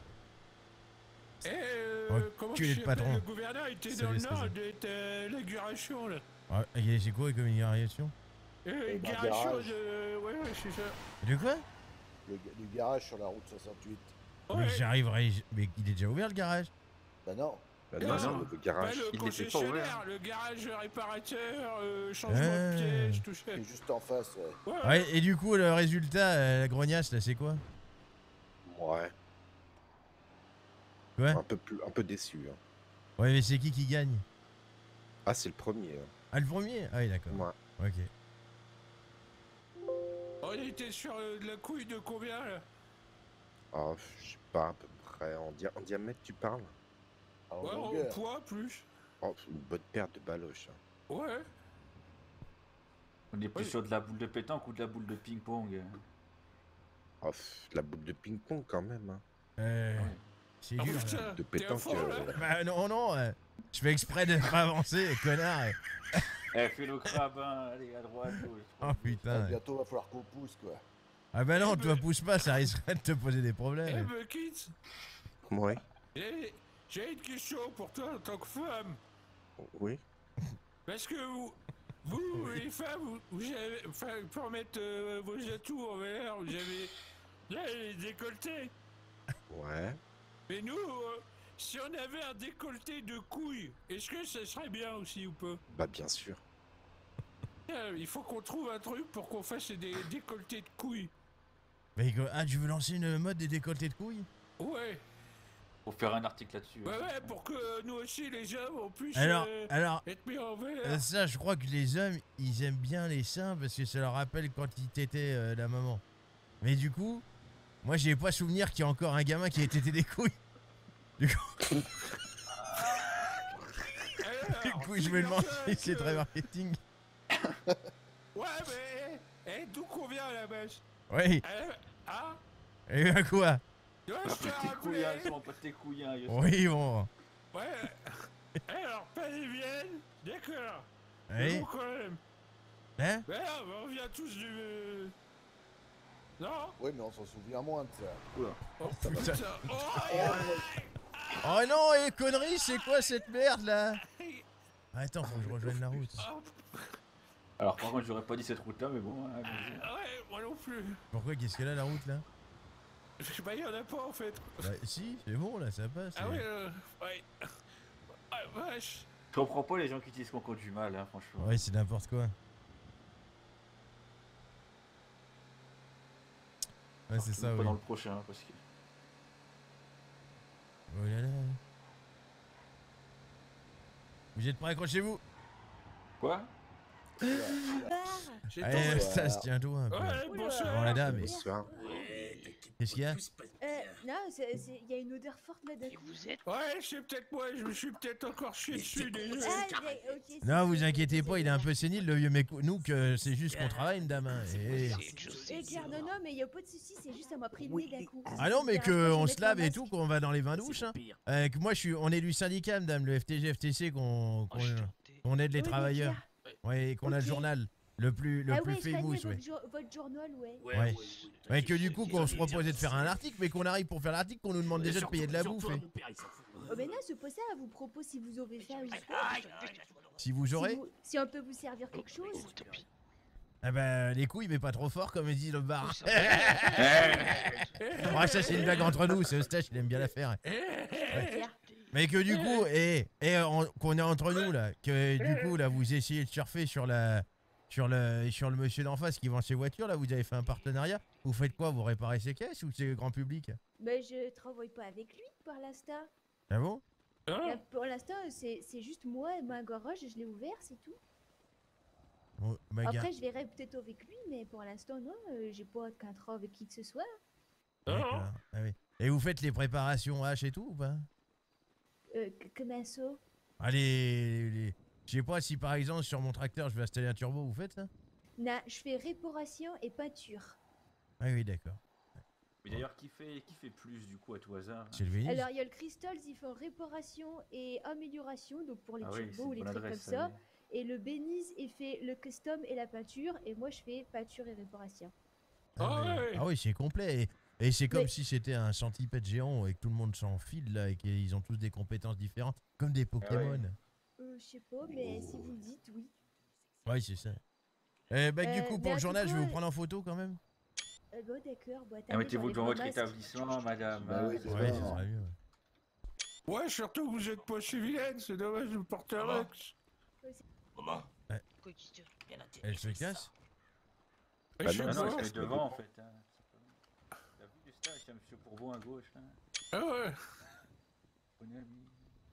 Comment Enculé de patron. Le gouverneur était Salut, dans le salut. nord, il était à l'inauguration, là. Ouais, c'est quoi comme ignoration? L'inauguration garage. de... Ouais, c'est ça. De quoi? Du garage sur la route 68. Mais j'arriverai. Mais il est déjà ouvert le garage? Bah non. Bah non, le garage, le il n'était pas concessionnaire, ouvert. le garage réparateur, changement de pièces, tout ça. C'est juste en face, ouais. Ouais, et du coup, le résultat, la grognasse, là, c'est quoi? Ouais. Quoi? Un peu déçu. Hein. Ouais, mais c'est qui gagne? Ah, c'est le premier. Hein. Ah, le premier? Ah oui, d'accord. Ouais. Ok. On était sur de la couille de combien, là? Ah, je sais pas, près. En diamètre, tu parles? Ouais, en poids plus. Oh, une bonne paire de baloches. Hein. Ouais. On est plus sur de la boule de pétanque ou de la boule de ping-pong? Oh, la boule de ping-pong quand même. Hein. C'est dur. putain, De pétanque. Bah non, non, je fais exprès de pas avancer, connard. Fais le crabe, hein. Allez, à droite, gauche. Oh putain. Bientôt, va falloir qu'on pousse, quoi. Ah bah non, toi pousse pas, ça risquerait de te poser des Eh, problèmes. Buckets, Ouais. j'ai une question pour toi en tant que femme. Oui. Parce que vous les femmes, vous avez, enfin, pour mettre vos atouts en valeur, vous avez là les décolletés. Ouais. Mais nous, si on avait un décolleté de couilles, est-ce que ça serait bien aussi ou pas? Bah bien sûr. Il faut qu'on trouve un truc pour qu'on fasse des décolletés de couilles. Mais tu veux lancer une mode des décolletés de couilles? Ouais. Faut faire un article là-dessus. Ouais, pour que nous aussi, les hommes, on puisse Alors, être mis en valeur. ça, je crois que les hommes, ils aiment bien les seins parce que ça leur rappelle quand ils tétaient la maman. Mais du coup, moi, j'ai pas souvenir qu'il y a encore un gamin qui ait tété des couilles. Du coup, je me demande si c'est très marketing. Ouais, mais d'où qu'on vient à la base? Oui. Hein? Et à quoi? Ouais, je te Tes rappelais. couillins, ils sont pas tes couillins. Oui, bon. Ouais. Alors, Parisienne, d'accord. Oui. Mais bon, quand même. Hein? Mais non, on vient tous du... Non? Oui, mais on s'en souvient moins de ça. Oula. Oh putain. Oh non, et connerie, c'est quoi cette merde là? Attends, faut que je rejoigne la route. Alors, par contre, j'aurais pas dit cette route-là, mais bon. Ouais, moi non plus. Pourquoi? Qu'est-ce qu'elle a la route là? Bah, y'en a pas en fait. Bah, si, c'est bon là, ça passe. Ah ouais, ouais. Ah, vache. Je comprends pas les gens qui disent qu'on compte du mal, hein, franchement. Ouais, c'est n'importe quoi. Ouais, c'est ça, pas oui. dans le prochain, parce que... Oh là là. Vous êtes prêts, accrochez-vous. Quoi? Allez, ça se tient toi un peu. Ouais, bonsoir. Bon, la dame. Bonsoir. Qu'est-ce qu'il y a? Non, il y a une odeur forte là d'un coup. Ouais, c'est peut-être moi, je me suis peut-être encore chié dessus déjà. Ok. Non, vous inquiétez pas, il est un peu sénile le vieux mec. Nous, que c'est juste qu'on travaille, une dame. Hein. Claire, non, mais y a pas de soucis, c'est juste ça m'a pris le nez d'un coup. Ah non, mais qu'on se lave et tout, qu'on va dans les bains douches. Hein. Que moi, on est du syndicat, madame, le FTG, FTC, qu'on aide les travailleurs. Ouais, et qu'on a le journal. Le plus famous, ouais. Votre journal, ouais. Ouais, que du coup, qu'on se proposait de faire un article, mais qu'on arrive pour faire l'article, qu'on nous demande déjà de payer de la bouffe. Oh, mais non, c'est pas ça, vous propose si vous aurez fait un Si vous aurez si on peut vous servir quelque chose. Ah bah, les couilles, mais pas trop fort, comme dit le bar. Ouais, ça, c'est une blague entre nous, c'est Eustache, il aime bien la faire. Ouais. Mais que du coup, qu'on est entre nous, là, que du coup, là, vous essayez de surfer sur le monsieur d'en face qui vend ses voitures, là, vous avez fait un partenariat. Vous faites quoi? Vous réparez ses caisses ou c'est grand public? Mais je travaille pas avec lui pour l'instant. Ah bon? Là, pour l'instant, c'est juste moi et ma garage, je l'ai ouvert, c'est tout. Bon, après, je verrai peut-être avec lui, mais pour l'instant, non, j'ai pas de contrat avec qui que ce soit. D'accord. Ah oui. Et vous faites les préparations H et tout ou pas? Comment ça? Allez, je sais pas si par exemple sur mon tracteur je vais installer un turbo, vous faites ça? Non, je fais réparation et peinture. Ah oui, d'accord. Mais d'ailleurs, qui fait plus du coup à tout hasard? C'est le Vénus. Alors, il y a le Crystals, ils font réparation et amélioration, donc pour les turbos ou les trucs comme ça. Oui. Et le Beniz, il fait le custom et la peinture, et moi je fais peinture et réparation. Ah oui, c'est complet. Et c'est comme si c'était un centipède géant et que tout le monde s'en file là et qu'ils ont tous des compétences différentes, comme des Pokémon. Je sais pas, mais si vous le dites, oui. Oui, c'est ça. Du coup, pour le journal, je vais vous prendre en photo quand même. Bon, d'accord. Bon, mettez-vous devant votre établissement, madame. Oui, ça sera mieux. Ouais, surtout que vous êtes pas chez Vilaine, c'est dommage de me porter un Rex. Maman. Elle se casse? Non, elle se met devant en fait. T'as vu du stage, il y a monsieur Pourbeau à gauche là. Ah ouais. Bon ami.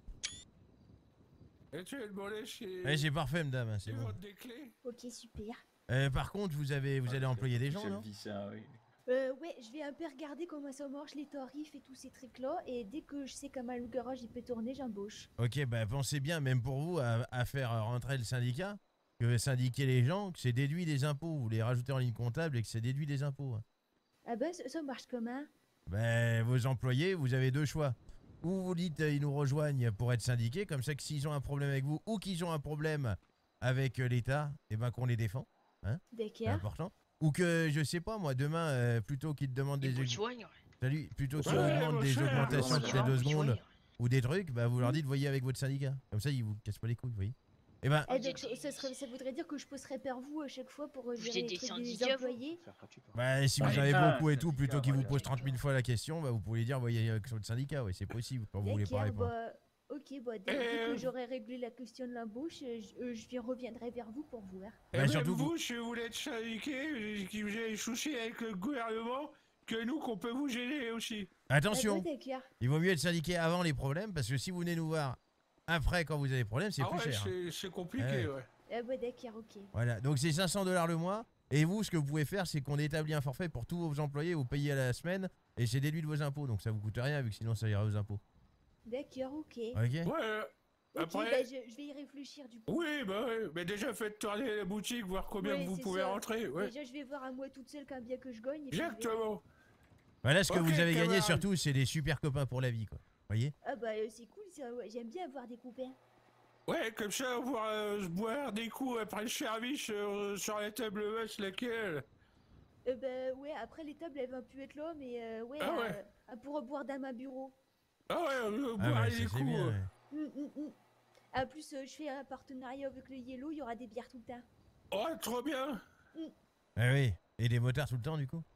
Et tu vas demander chez... Ouais, c'est parfait, madame, c'est bon. Ok, super. Par contre, vous allez employer des gens, non? Ça, oui. Ouais, je vais un peu regarder comment ça marche, les tarifs et tous ces trucs-là, et dès que je sais comment le garage il peut tourner, j'embauche. Ok, bah pensez bien, même pour vous, à faire rentrer le syndicat, que syndiquer les gens, que c'est déduit des impôts. Vous les rajoutez en ligne comptable et que c'est déduit des impôts. Hein. Ah bah, ça marche comment? Ben, vos employés, vous avez deux choix. Ou vous dites ils nous rejoignent pour être syndiqués, comme ça que s'ils ont un problème avec vous ou qu'ils ont un problème avec l'État, et ben qu'on les défend. Hein, c'est D'accord. important. Ou que, je sais pas moi, demain, plutôt qu'ils te demandent des... Salut, plutôt qu'ils vous demandent des augmentations toutes les 2 secondes ou des trucs, bah vous leur dites voyez avec votre syndicat. Comme ça ils vous cassent pas les couilles, vous voyez. Et ben... donc, ça voudrait dire que je passerai par vous à chaque fois pour gérer les trucs des employés? Bah si vous avez beaucoup et tout, plutôt qu'ils vous posent 30 000 fois la question, bah vous pouvez dire voyez avec votre syndicat, ouais c'est possible quand vous voulez pas répondre. Ok, bah dès que j'aurai réglé la question de l'embauche, je reviendrai vers vous pour voir. Et même surtout vous, si vous voulez être syndiqué, qui vous avez des soucis avec le gouvernement, que nous, qu'on peut vous gêner aussi. Attention, il vaut mieux être syndiqué avant les problèmes, parce que si vous venez nous voir après quand vous avez des problèmes, c'est plus cher. C'est compliqué, ouais. Ah bah d'accord, ok. Voilà, donc c'est 500 $ le mois, et vous, ce que vous pouvez faire, c'est qu'on établit un forfait pour tous vos employés, vous payez à la semaine, et c'est déduit de vos impôts, donc ça vous coûte rien, vu que sinon ça ira aux impôts. D'accord, ok. Ok. Ouais, après... bah, je vais y réfléchir du coup. Oui, bah ouais, mais déjà faites tourner la boutique, voir combien vous pouvez rentrer. Ouais. Déjà je vais voir à moi toute seule combien que je gagne. Exactement. Voilà, ce que vous avez gagné surtout, c'est des super copains pour la vie, quoi. Voyez. Ah bah c'est cool, ça, ouais. J'aime bien avoir des copains. Ouais, comme ça, on va se boire des coups après le service sur la table basse, laquelle. Bah ouais, après les tables elles vont plus être là, mais ouais, pour boire dans ma bureau. Ah ouais, boire des coups. Bien, En plus, je fais un partenariat avec le Yellow, il y aura des bières tout le temps. Oh, trop bien. Ah oui, et des motards tout le temps, du coup.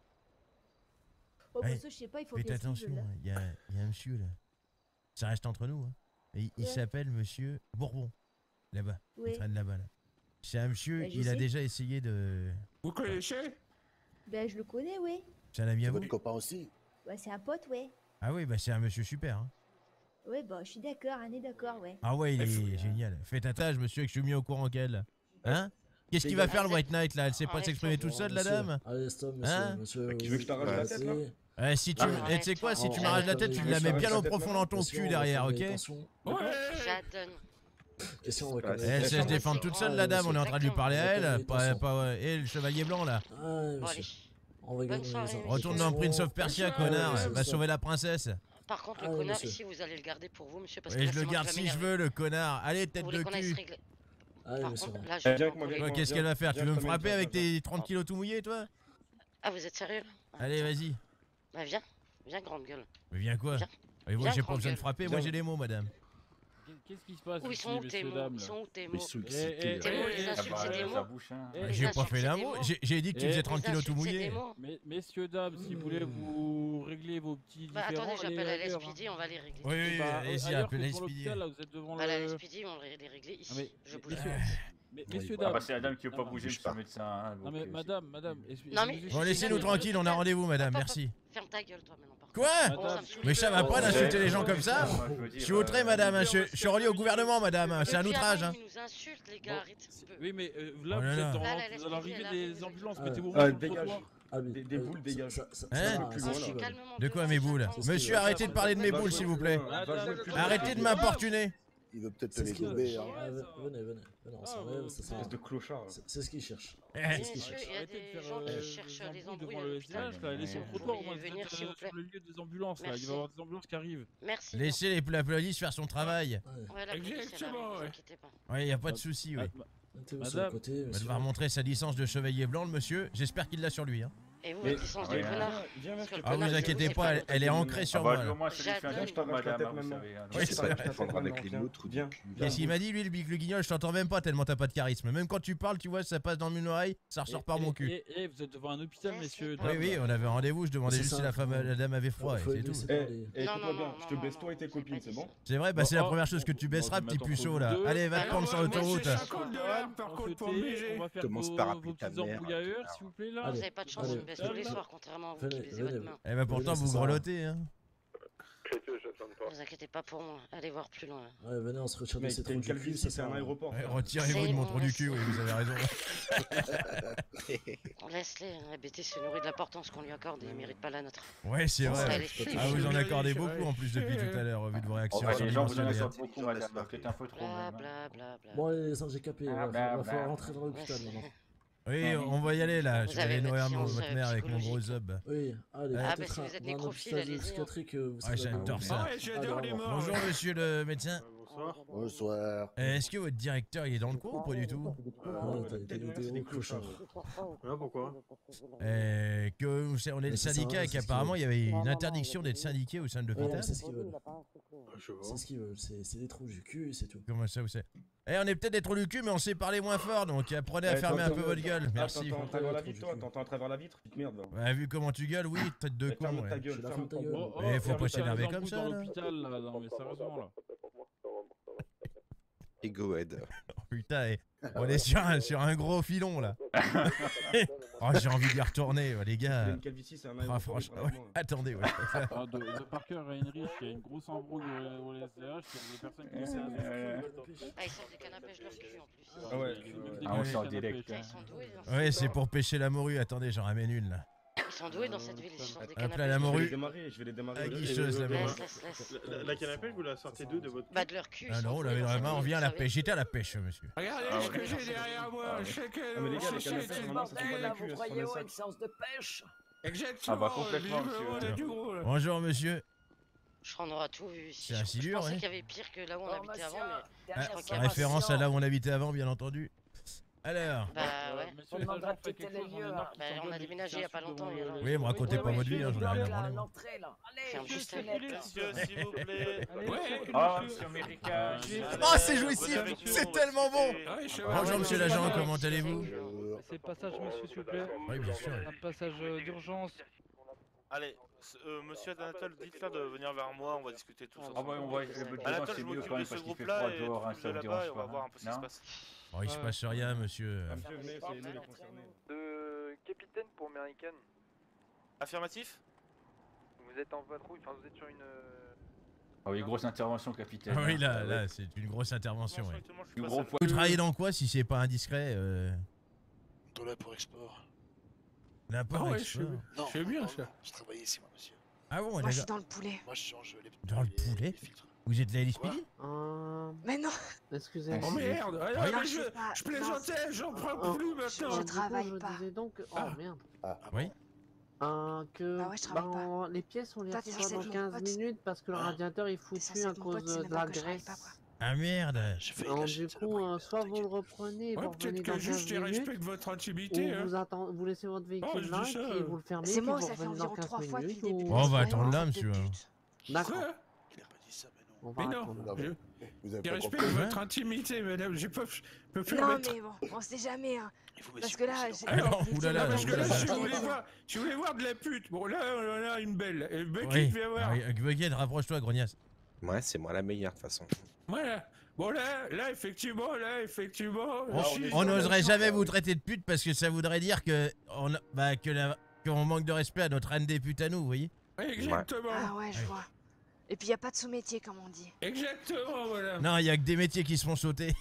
Oh bah ça, je sais pas, il faut faites attention, il y a un monsieur, là. Ça reste entre nous, hein. Et il s'appelle monsieur Bourbon, là-bas. Il traîne là-bas, là. C'est un monsieur, il a déjà essayé de... Vous connaissez? Ben, je le connais, oui. C'est un ami à vous? Votre copain aussi? Ouais, c'est un pote, ouais. Ah oui, bah c'est un monsieur super, hein. Ouais, bah je suis d'accord, on est d'accord, ouais. Ah ouais, il est génial. Faites un tâche, monsieur, que je suis mis au courant qu'elle. Hein? Qu'est-ce qu'il va faire, le White Knight, là? Elle sait pas s'exprimer toute seule, la dame? Allez, stop, monsieur. Hein? Monsieur, tu veux que je t'arrache la tête, là? Si tu... Et tu sais quoi, si tu m'arraches la tête, tu la mets bien au profond dans ton cul derrière, ok? J'adonne. Elle sait se défendre toute seule, la dame, on est en train de lui parler à elle, pas... Et le chevalier blanc, là. On va gagner. Retourne dans Prince of Persia, connard, va sauver la princesse. Par contre, le connard ici, vous allez le garder pour vous, monsieur, parce que et je le garde si je veux, le connard. Allez, tête de cul. Par contre, là, je... Qu'est-ce qu'elle va faire? Tu veux me frapper avec tes 30 kilos tout mouillés, toi? Ah, vous êtes sérieux, là? Allez, vas-y. Bah, viens. Viens, grande gueule. Mais viens quoi? Et moi, j'ai pas besoin de frapper, moi j'ai des mots, madame. Qu'est-ce qui se passe? Où ils sont où tes mots? Ils sont où tes mots? Tes mots, les insultes, c'est des mots. J'ai pas fait d'un mot, j'ai dit que tu faisais 30 kilos tout mouillé. Messieurs, dames, si vous voulez vous régler vos petits différends... Bah attendez, j'appelle à l'SPD, on va les régler. Oui, allez-y, appelle l'SPD. À la SPD, on va les régler ici. Je bouge. Messieurs, dames... Ah bah c'est la dame qui veut pas bouger, monsieur le médecin. Non mais madame... Non mais... Bon, laissez-nous tranquille, on a rendez-vous, madame, merci. Ferme ta gueule, toi, maintenant. Quoi? Mais ça va pas d'insulter les gens comme ça? Je suis outré, madame, je suis relié au gouvernement, madame, c'est un outrage. Ils nous insultent, les gars, arrêtez un peu. Oui, mais là, vous êtes dans l'arrivée des ambulances, mettez-vous dégage. Des boules, dégage. Hein? De quoi mes boules? Monsieur, arrêtez de parler de mes boules, s'il vous plaît. Arrêtez de m'importuner. Il veut peut-être te les gober. Venez, on s'enlève, ça sert. de clochard. C'est ce qu'il cherche. C'est ce qu'il cherche. Il y a des gens qui cherchent les embrouilles à l'hôpital. Allez sur le trottoir, on va venir, s'il vous plaît. sur le lieu des ambulances, là. Il va y avoir des ambulances qui arrivent. Merci. Laissez la police faire son travail. Ouais, la police, elle arrive, ne vous inquiétez pas. Ouais, y a pas de souci, ouais. Madame, il va devoir montrer sa licence de chevalier blanc, le monsieur. J'espère qu'il l'a sur lui, hein. Et vous, votre licence de connard? Ah, vous inquiétez pas, elle est ancrée sur moi. Qu'est-ce qu'il m'a dit, lui, le guignol? Je t'entends même pas tellement t'as pas de charisme. Même quand tu parles, tu vois, ça passe dans une oreille, ça ressort par mon cul. Et vous êtes devant un hôpital, messieurs. Oui, on avait rendez-vous, je demandais juste si la dame avait froid, et c'est tout. Non, je te baisse toi et tes copines, c'est bon? C'est vrai, bah c'est la première chose que tu baisseras, petit puceau, là. Allez, va te prendre sur l'autoroute. On va faire commence par appeler vos ta petites mère. embrouilles ailleurs, s'il vous plaît, là. Vous avez pas de chance, je me baisse tous les soirs, contrairement à vous qui baisez votre main. Eh bah pourtant, vous grelottez, hein. Ne vous inquiétez pas pour moi, allez voir plus loin. Ouais, venez, on se retire de Mais ces t'as trous une du cul, calvitie, ça c'est sert un à rien. aéroport. Ouais, retirez-vous de mon trou du cul, oui, vous avez raison. On laisse-les, la BT se nourrit de l'importance qu'on lui accorde et il mérite pas la nôtre. Ouais, c'est vrai. Allez, Ah, vous en accordez beaucoup en plus depuis tout à l'heure, vu de vos réactions. Les gens vous en surdimensionnelles. accordent beaucoup, madame, peut-être un peu trop. Bon, allez, les handicapés, il va falloir rentrer dans l'hôpital maintenant. Oui, on va y aller là. Je vais aller nourrir votre votre mère avec mon gros zob. Oui, allez, Ah, bah peut-être si vous êtes dans un nécrophile, hôpital allez-y. psychiatrique, vous Ouais, serez j'adore ça. Ouais, j'adore les morts. Bonjour monsieur le médecin. Bonsoir. Bonsoir. Est-ce que votre directeur il est dans le coin ou pas du tout? T'es des clochards. Pourquoi? On est le syndicat et qu'apparemment il y avait une interdiction d'être syndiqué au sein de l'hôpital. Ouais, c'est ce qu'ils veulent. C'est ce qu'ils veulent, c'est des trous du cul et c'est tout. Comment ça vous savez? Eh, on est peut-être des trous du cul mais on sait parler moins fort donc apprenez à fermer un peu votre gueule. Merci. T'entends à travers la vitre, toi? T'entends à travers la vitre? Petite merde. Ouais, vu comment tu gueules, oui, tête de con. Ferme ta Ouais. gueule, ferme ta gueule. Eh, faut pas s'énerver comme ça. Là. Non, mais sérieusement, là. Et go ahead. Oh, putain, on est sur un gros filon là. Oh, j'ai envie d'y retourner, les gars. Une calvitie, c'est un Ah, aéroport, franchement, vraiment. ouais. Attendez, ouais. De Parker à Heinrich, il y a une grosse embrouille au SDH, il y a des personnes qui essaient Ah, ils sortent des cannes à pêche leur cul en plus. Ah ouais. Ah, on sort direct. Ils sont doués dans Ouais, c'est pour pêcher la morue. Attendez, j'en ramène une là. Ils sont doués dans cette ville, ils sortent des Hop cannes à là, la pêche. morue. Je vais les démarrer. La guicheuse, la morue. Laisse. La canne à pêche, vous la sortez d'où de votre. Bah, de leur cul. Ah non, on l'avait dans la main, on vient à la pêche. J'étais à la pêche, monsieur. Regardez ce que j'ai derrière moi. Chacun. mais les gars, les cannes à pêche, vraiment, ça sent pas de la cul. Vous croyez où une séance de pêche? Exactement. Ah bah, complètement, visiblement, on a du gros, là. Bonjour, monsieur. Je crois qu'on aura tout vu ici. C'est un Je silure, pensais ouais. qu'il y avait pire que là où on habitait avant, mais. Ah, je crois qu'il y a référence à là où on habitait avant, bien entendu. Alors. Bah ouais. Monsieur, les agents fait quelque chose, on est marre Bah, on a déménagé il y a pas longtemps. Oui, me racontez pas votre vie, hein, j'en ai rien à branler. Ferme juste ta gueule. Monsieur, s'il vous plaît. Oh, monsieur Américain. Oh, c'est jouissif, c'est tellement bon. Bonjour, monsieur l'agent, comment allez-vous? C'est le passage, monsieur, s'il vous plaît. Oui, bien sûr. Un passage d'urgence. Allez, monsieur Anatole, dites-leur de venir vers moi, on va discuter tout ça. Ah ouais, on va essayer de Anatole, je c'est mieux m'occupe quand de même ce parce qu'il fait groupe-là froid et dehors, hein, tout ça de vous là-bas dérange et on va pas. voir un peu ce qui se Non passe. Oh, il se passe rien, monsieur. Monsieur, venez, c'est nous les concernés. Capitaine pour American. Affirmatif? Vous êtes en vadrouille, enfin vous êtes sur une. Ah oui, grosse intervention, capitaine. Ah oui, là, c'est une grosse intervention, ouais. Du gros poids. Vous travaillez dans quoi, si c'est pas indiscret Dans l'import-export. L'import Ah ouais, export. Non, c'est bien ça. Je travaille ici, moi, monsieur. Ah bon, Moi, d'accord. je suis dans le poulet. Moi, je change les. Dans le poulet? Vous êtes la LSPD? Mais non. Excusez-moi. Oh merde. Ah, Non, mais je sais pas. je plaisantais, j'en prends plus maintenant. Je travaille pas. Donc, oh merde. Oui. Que Bah ouais, je travaille pas. les pièces on les Toi, t'es reçoit censé dans être mon 15 pote. minutes parce que le radiateur il fout T'es plus censé à être mon cause pote, c'est de même la pas que je travaille graisse. pas, quoi. Ah merde. Alors du coup, soit vous le reprenez, Ouais, vous peut-être revenez que dans juste 15 je minutes, respecte votre intimité. ou vous laissez votre véhicule je là, dis ça, puis vous le fermez, C'est puis moi, vous ça fait revenez dans environ 15 3 fois depuis minutes, le début. Oh, on va attendre là, monsieur. D'accord. Quoi? On va Mais non, attendre. Vous avez je pas respecte compris. votre intimité, madame. Je peux plus Non, mettre. mais bon, on sait jamais, hein. Parce que là, j'ai. Alors, oulala, parce que là, oulala. je voulais voir de la pute. Bon, là, on a une belle. Et Bucky, Oui. viens voir. Bucket, rapproche-toi, grognasse. Ouais, c'est moi la meilleure de toute façon. Voilà. Bon, là, effectivement. On n'oserait jamais vous traiter de pute parce que ça voudrait dire que qu'on manque de respect à notre reine des putes à nous, vous voyez? Exactement. Ah ouais, je vois. Et puis, y a pas de sous-métier, comme on dit. Exactement, voilà. Non, il y a que des métiers qui se font sauter.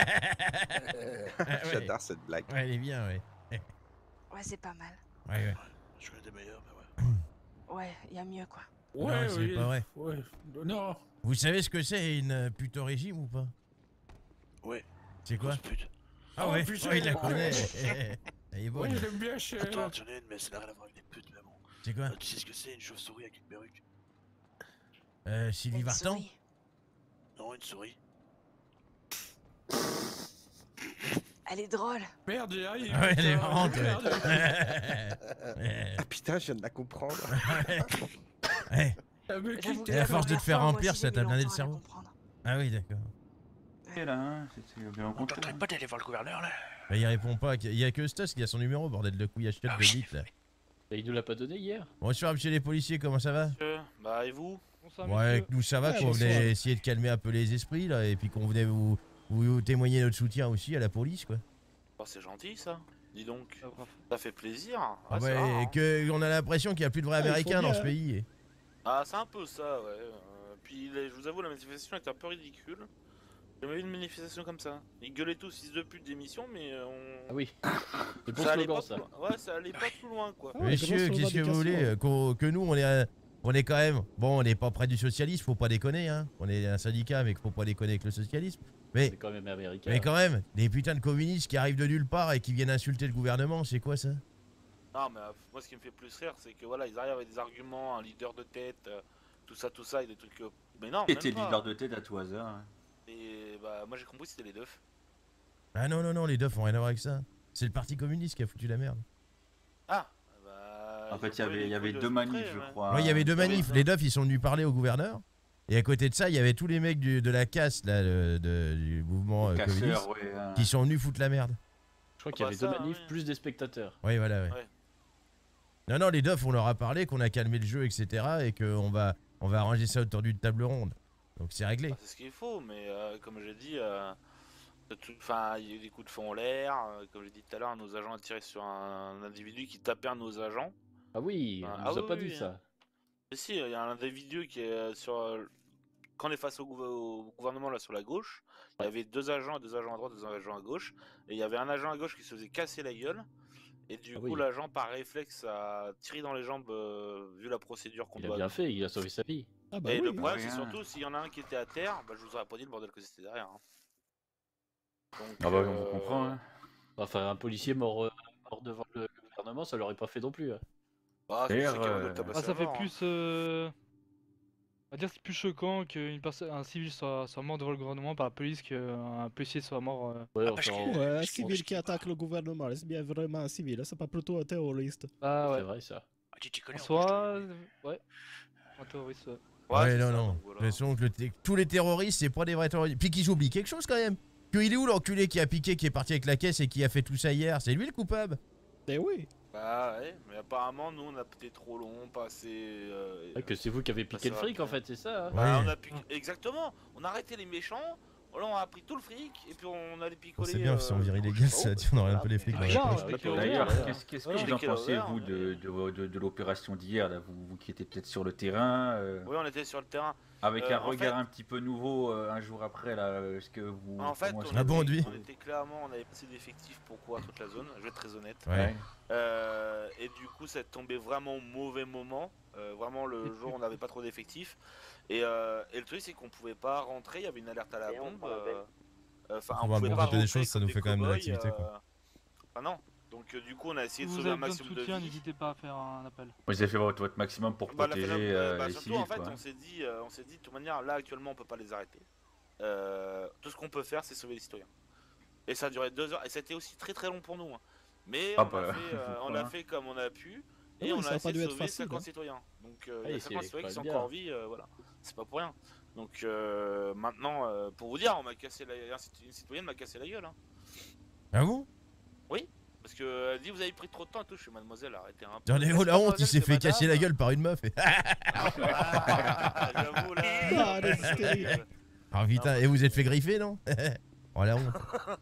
J'adore cette blague. Ouais, elle est bien, ouais. Ouais, c'est pas mal. Ouais. Je connais des meilleurs, mais ouais. Ouais, y a mieux, quoi. Non, c'est pas vrai. Ouais. Non. Vous savez ce que c'est une pute au régime ou pas? Ouais. C'est quoi? Ah Oh, ouais, putain. il la connaît. Elle est bonne. Oui, j'aime bien chez. Attends, j'en ai une, mais ça n'a rien à voir avec des putes, mais bon. C'est quoi? Tu sais ce que c'est, une chauve-souris avec une perruque? Sylvie Vartan? Non, une souris. Elle est drôle. Merde, j'y arrive. Ouais, elle est marrante, ouais. Ah putain, je viens de la comprendre. Ouais. J'avoue Et à force de te faire remplir, ça t'a blindé le cerveau. Ah oui, d'accord. Et là, hein, c'est bien On t'entraîne pas d'aller voir le gouverneur, là? Bah, il répond pas. Il y a que Stas qui a son numéro, bordel de couille à chiottes de bite, là. Il nous l'a pas donné hier. Bonsoir, monsieur les policiers, comment ça va? Bah, et vous? Ouais, avec nous ça va, qu'on venait essayer de calmer un peu les esprits, là, et puis qu'on venait vous témoigner notre soutien aussi à la police, quoi. Oh, c'est gentil ça. Dis donc, ça fait plaisir. Ah c'est ouais, rare, hein. on a l'impression qu'il n'y a plus de vrais Américains dans ce pays. Ah, c'est un peu ça, ouais. Puis je vous avoue, la manifestation était un peu ridicule. J'ai jamais vu une manifestation comme ça. Ils gueulaient tous fils de pute d'émission, mais Ah oui. C'est bon ça allait slogan, pas ça. plus loin. Ouais, ça allait pas plus loin, quoi. Messieurs, qu'est-ce que vous voulez que nous, on est quand même... Bon, on n'est pas près du socialisme, faut pas déconner, hein. On est un syndicat, mais faut pas déconner avec le socialisme. Mais C'est quand même américain. Mais quand même, des putains de communistes qui arrivent de nulle part et qui viennent insulter le gouvernement, c'est quoi ça? Non, mais moi, ce qui me fait plus rire, c'est que voilà, ils arrivent avec des arguments, un leader de tête, tout ça, et des trucs. Mais non, Et même t'es pas. leader de tête à tout hasard. Hein. Et bah, moi, j'ai compris que c'était les deux. Ah non, les deux ont rien à voir avec ça. C'est le parti communiste qui a foutu la merde. Ah, bah. En fait, il y avait deux manifs, je crois. Ouais, il y avait deux manifs. Les Duff, ils sont venus parler au gouverneur. Et à côté de ça, il y avait tous les mecs de la casse, là, du mouvement Les communiste, casseurs, ouais, hein. qui sont venus foutre la merde. Je crois qu'il y avait deux manifs plus des spectateurs. Oui, voilà, ouais. Non, les Duff, on leur a parlé, qu'on a calmé le jeu, etc. Et qu'on va arranger ça autour d'une table ronde. Donc c'est réglé. C'est ce qu'il faut, mais comme j'ai dit, enfin, il y a eu des coups de feu en l'air. Comme j'ai dit tout à l'heure, nos agents ont tiré sur un individu qui tapait un de nos agents. Ah oui, on nous a pas dit ça. Mais si, il y a un individu qui est sur. Quand on est face au gouvernement là sur la gauche, il y avait deux agents à droite, deux agents à gauche, et il y avait un agent à gauche qui se faisait casser la gueule. Et du coup, l'agent par réflexe a tiré dans les jambes vu la procédure qu'on doit. Il a bien fait, il a sauvé sa vie. Ah bah et oui, le problème, c'est rien. surtout s'il y en a un qui était à terre, bah, je vous aurais pas dit le bordel que c'était derrière. Hein. Donc, Ah bah on comprend. Hein. Enfin, un policier mort devant le gouvernement, ça l'aurait pas fait non plus. Hein. Ah, ça fait plus. On va dire que c'est plus choquant qu'un civil soit mort devant le gouvernement par la police qu'un policier soit mort. Ouais, un civil qui attaque le gouvernement, c'est bien vraiment un civil, c'est pas plutôt un terroriste. Ah ouais. C'est vrai ça. En soi, ouais. Un terroriste, ouais. Ouais, non. De toute façon, tous les terroristes, c'est pas des vrais terroristes. Puis qu'ils j'oublie quelque chose quand même. Il est où l'enculé qui a piqué, qui est parti avec la caisse et qui a fait tout ça hier? C'est lui le coupable? Eh oui. Bah ouais, mais apparemment, nous, on a peut-être trop long, pas assez. Que c'est vous qui avez piqué le fric en fait, c'est ça. Hein. Bah, on a piqué... Exactement. On a arrêté les méchants. Là, on a pris tout le fric et puis on allait picoler. C'est bien, si on vire illégal, ça on aurait un peu les flics dans la poche. D'ailleurs, qu'est-ce que vous en pensez, vous, de l'opération d'hier, vous qui étiez peut-être sur le terrain Oui, on était sur le terrain. Avec un regard un petit peu nouveau un jour après, là, est-ce que vous... En fait, on était clairement, on avait passé d'effectifs pour couvrir toute la zone, je vais être très honnête. Ouais. Et du coup, ça tombait vraiment au mauvais moment. Vraiment, le jour où on n'avait pas trop d'effectifs. Et le truc, c'est qu'on pouvait pas rentrer, il y avait une alerte à la bombe. Enfin, on pouvait pas rentrer des choses, ça nous fait quand même de l'activité, quoi. Enfin, non. Donc, du coup, on a essayé de Vous sauver un avez besoin de maximum de soutien, vie. n'hésitez pas à faire un appel. Vous avez fait votre maximum pour protéger les surtout, civils, en fait, quoi. on s'est dit, de toute manière, là, actuellement, on peut pas les arrêter. Tout ce qu'on peut faire, c'est sauver les citoyens. Et ça a duré 2 heures, et c'était aussi très très long pour nous. Hein. Mais on a fait comme on a pu, et on a essayé de sauver 50 citoyens. Donc, il y a 50 citoyens qui sont encore en vie, voilà. C'est pas pour rien. Donc, maintenant, pour vous dire, une citoyenne m'a cassé la gueule. Hein. Ah bon? Oui. Parce que elle dit vous avez pris trop de temps et tout, je suis mademoiselle, arrêtez un peu. Attendez, oh la honte, il s'est fait casser la gueule par une meuf. J'avoue là. Ah putain, et vous êtes fait griffer, non? Oh la honte.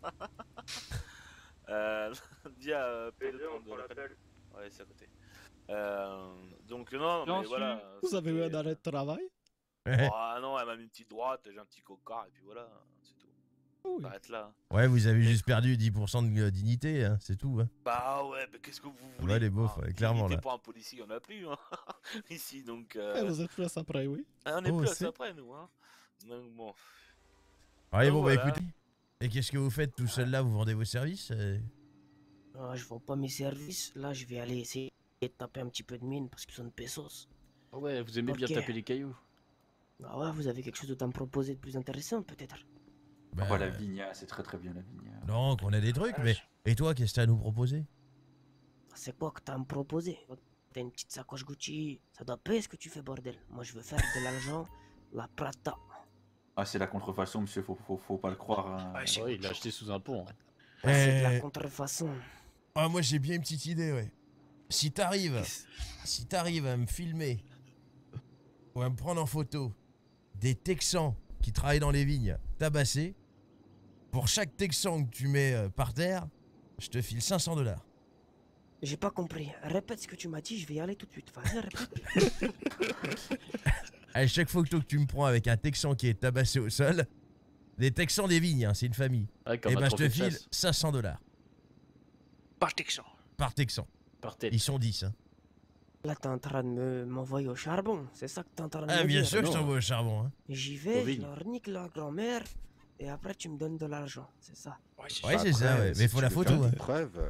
Dis à P2 on l'appelle. Ouais, c'est à côté. Donc non, mais voilà. Vous avez eu un arrêt de travail? Ah non, elle m'a mis une petite droite, j'ai un petit cocard et puis voilà, c'est tout. Arrête là. Ouais, vous avez juste perdu 10% de dignité, hein, c'est tout. Hein. Bah ouais, mais qu'est-ce que vous voulez? Ouais, les beaufs, clairement là. Pour un policier, il n'y en a plus hein. Ici, donc. Vous êtes plus après, oui. On est plus après, nous. Hein. Donc bon. Ouais, bon, voilà. Bah écoutez. Et qu'est-ce que vous faites tout seul là? Vous vendez vos services? Je vends pas mes services. Là, je vais aller essayer de taper un petit peu de mine parce qu'ils sont de pesos. Ouais, vous aimez bien taper les cailloux. Ah ouais, vous avez quelque chose à me proposer de plus intéressant, peut-être? Bah, la vigna, c'est très très bien la vigna. Non, qu'on a des trucs, mais. Et toi, qu'est-ce que t'as à nous proposer? C'est quoi que t'as à me proposer? T'as une petite sacoche Gucci, ça doit payer ce que tu fais, bordel. Moi, je veux faire de l'argent, la prata. Ah, c'est la contrefaçon, monsieur, faut pas le croire. Hein. Ouais, il l'a acheté sous un pont. Hein. C'est de la contrefaçon. Ah, moi, j'ai bien une petite idée, ouais. Si t'arrives à me filmer ou à me prendre en photo des Texans qui travaillent dans les vignes tabassés, pour chaque Texan que tu mets par terre, je te file 500 $. J'ai pas compris. Répète ce que tu m'as dit, je vais y aller tout de suite. Vas-y, répète. À chaque photo que tu me prends avec un Texan qui est tabassé au sol, des Texans des vignes, hein, c'est une famille. Ouais, Et comme un ben je te trophée de file chasse. 500 $. Par Texan. Par Texan. Par tête. Ils sont 10. Hein. Là, t'es en train de m'envoyer au charbon, c'est ça que t'es en train de Ah, me bien dire? sûr que je t'envoie au charbon. Hein. J'y Aux vais, je vignes. leur nique leur grand-mère, et après tu me donnes de l'argent, c'est ça? Ouais, c'est ça, ouais. Mais il faut la photo. Hein. Preuve.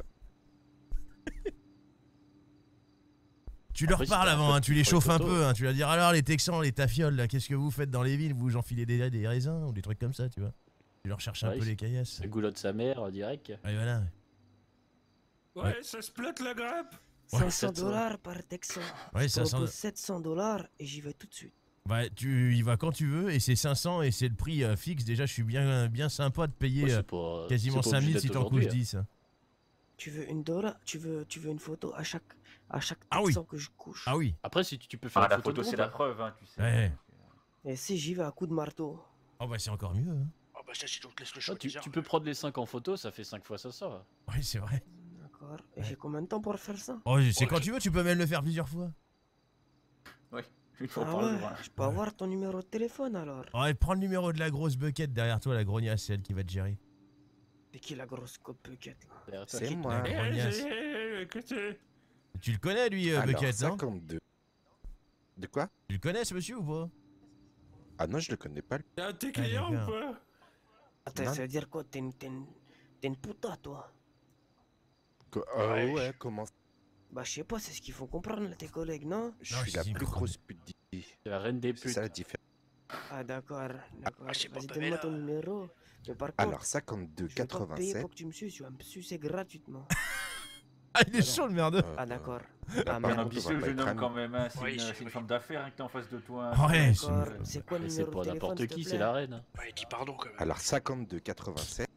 Tu leur Après, si parles t'as un avant, peu hein, de tu les photos. chauffes un peu. Hein, tu leur dis alors les Texans, les tafioles, là, qu'est-ce que vous faites dans les villes? Vous enfilez des raisins ou des trucs comme ça, tu vois. Tu leur cherches un Ouais, peu les caillasses. Le goulot de sa mère, direct. Et voilà. Ouais, ça se plate la grappe. 500 $ par Texan. Ouais, Je 500 propose 700 $ et j'y vais tout de suite. Bah, tu y vas quand tu veux et c'est 500 et c'est le prix fixe. Déjà, je suis bien sympa de payer Ouais, c'est pas- quasiment c'est pas 5000 obligé si d'être t'en couches aujourd'hui, 10. Hein. Tu veux une dollar, tu veux une photo à chaque Ah oui. Texan que je couche. Ah oui. Après, si tu peux faire Ah, une la photo, photo, de c'est groupe, la preuve, hein, tu sais. Ouais. Et si j'y vais à coup de marteau? Oh bah c'est encore mieux. Hein. Oh bah ça, si on te laisse le choix. Ah, tu peux prendre les 5 en photo, ça fait 5 fois ça. Ouais, c'est vrai. D'accord. Et j'ai combien de temps pour faire ça? Oh, c'est quand tu veux, tu peux même le faire plusieurs fois. Oui, une fois Ah par ouais, jour. hein. je peux avoir ton numéro de téléphone alors? Ouais, prends le numéro de la grosse bucket derrière toi, la grognasse, c'est elle qui va te gérer. C'est qui la grosse copuquette là? C'est moi. La grognasse. Écoutez. Tu le connais lui, Alors, Bucket, non? 52. De quoi? Tu le connais ce monsieur ou pas? Ah non, je le connais pas. T'es client ou d'accord. pas? Attends, Non. ça veut dire quoi? T'es une puta toi? Ouais, comment? Bah je sais pas, c'est ce qu'il faut comprendre là, tes collègues, non? Je suis la plus grosse pute d'ici. C'est la reine des C'est putes. ça la différence. Ah d'accord, d'accord. c'est pas Vas-y, Pamela. donne-moi ton numéro. Mais par contre, Alors 52 je vais pas te payer 87. pour que tu me suces, tu vas me sucer gratuitement. Ah, il est chaud le merdeux. Ah d'accord. par Ah contre, Un merde. on va ambitieux pas jeune être homme amis. quand même, hein. C'est Oui, une, c'est c'est une vrai. femme d'affaires hein, que t'as en face de toi. Ouais, D'accord. C'est quoi le Mais c'est numéro pas de téléphone, n'importe s'il te qui, plaît? c'est la reine. Ouais, dis pardon quand même. Alors 52 87.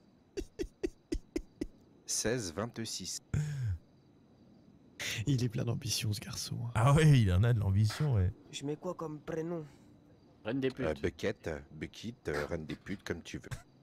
16 26. Il est plein d'ambition ce garçon. Hein. Ah ouais, il en a de l'ambition, ouais. Je mets quoi comme prénom? Reine des putes. Bucket, Bucket, reine des putes, comme tu veux.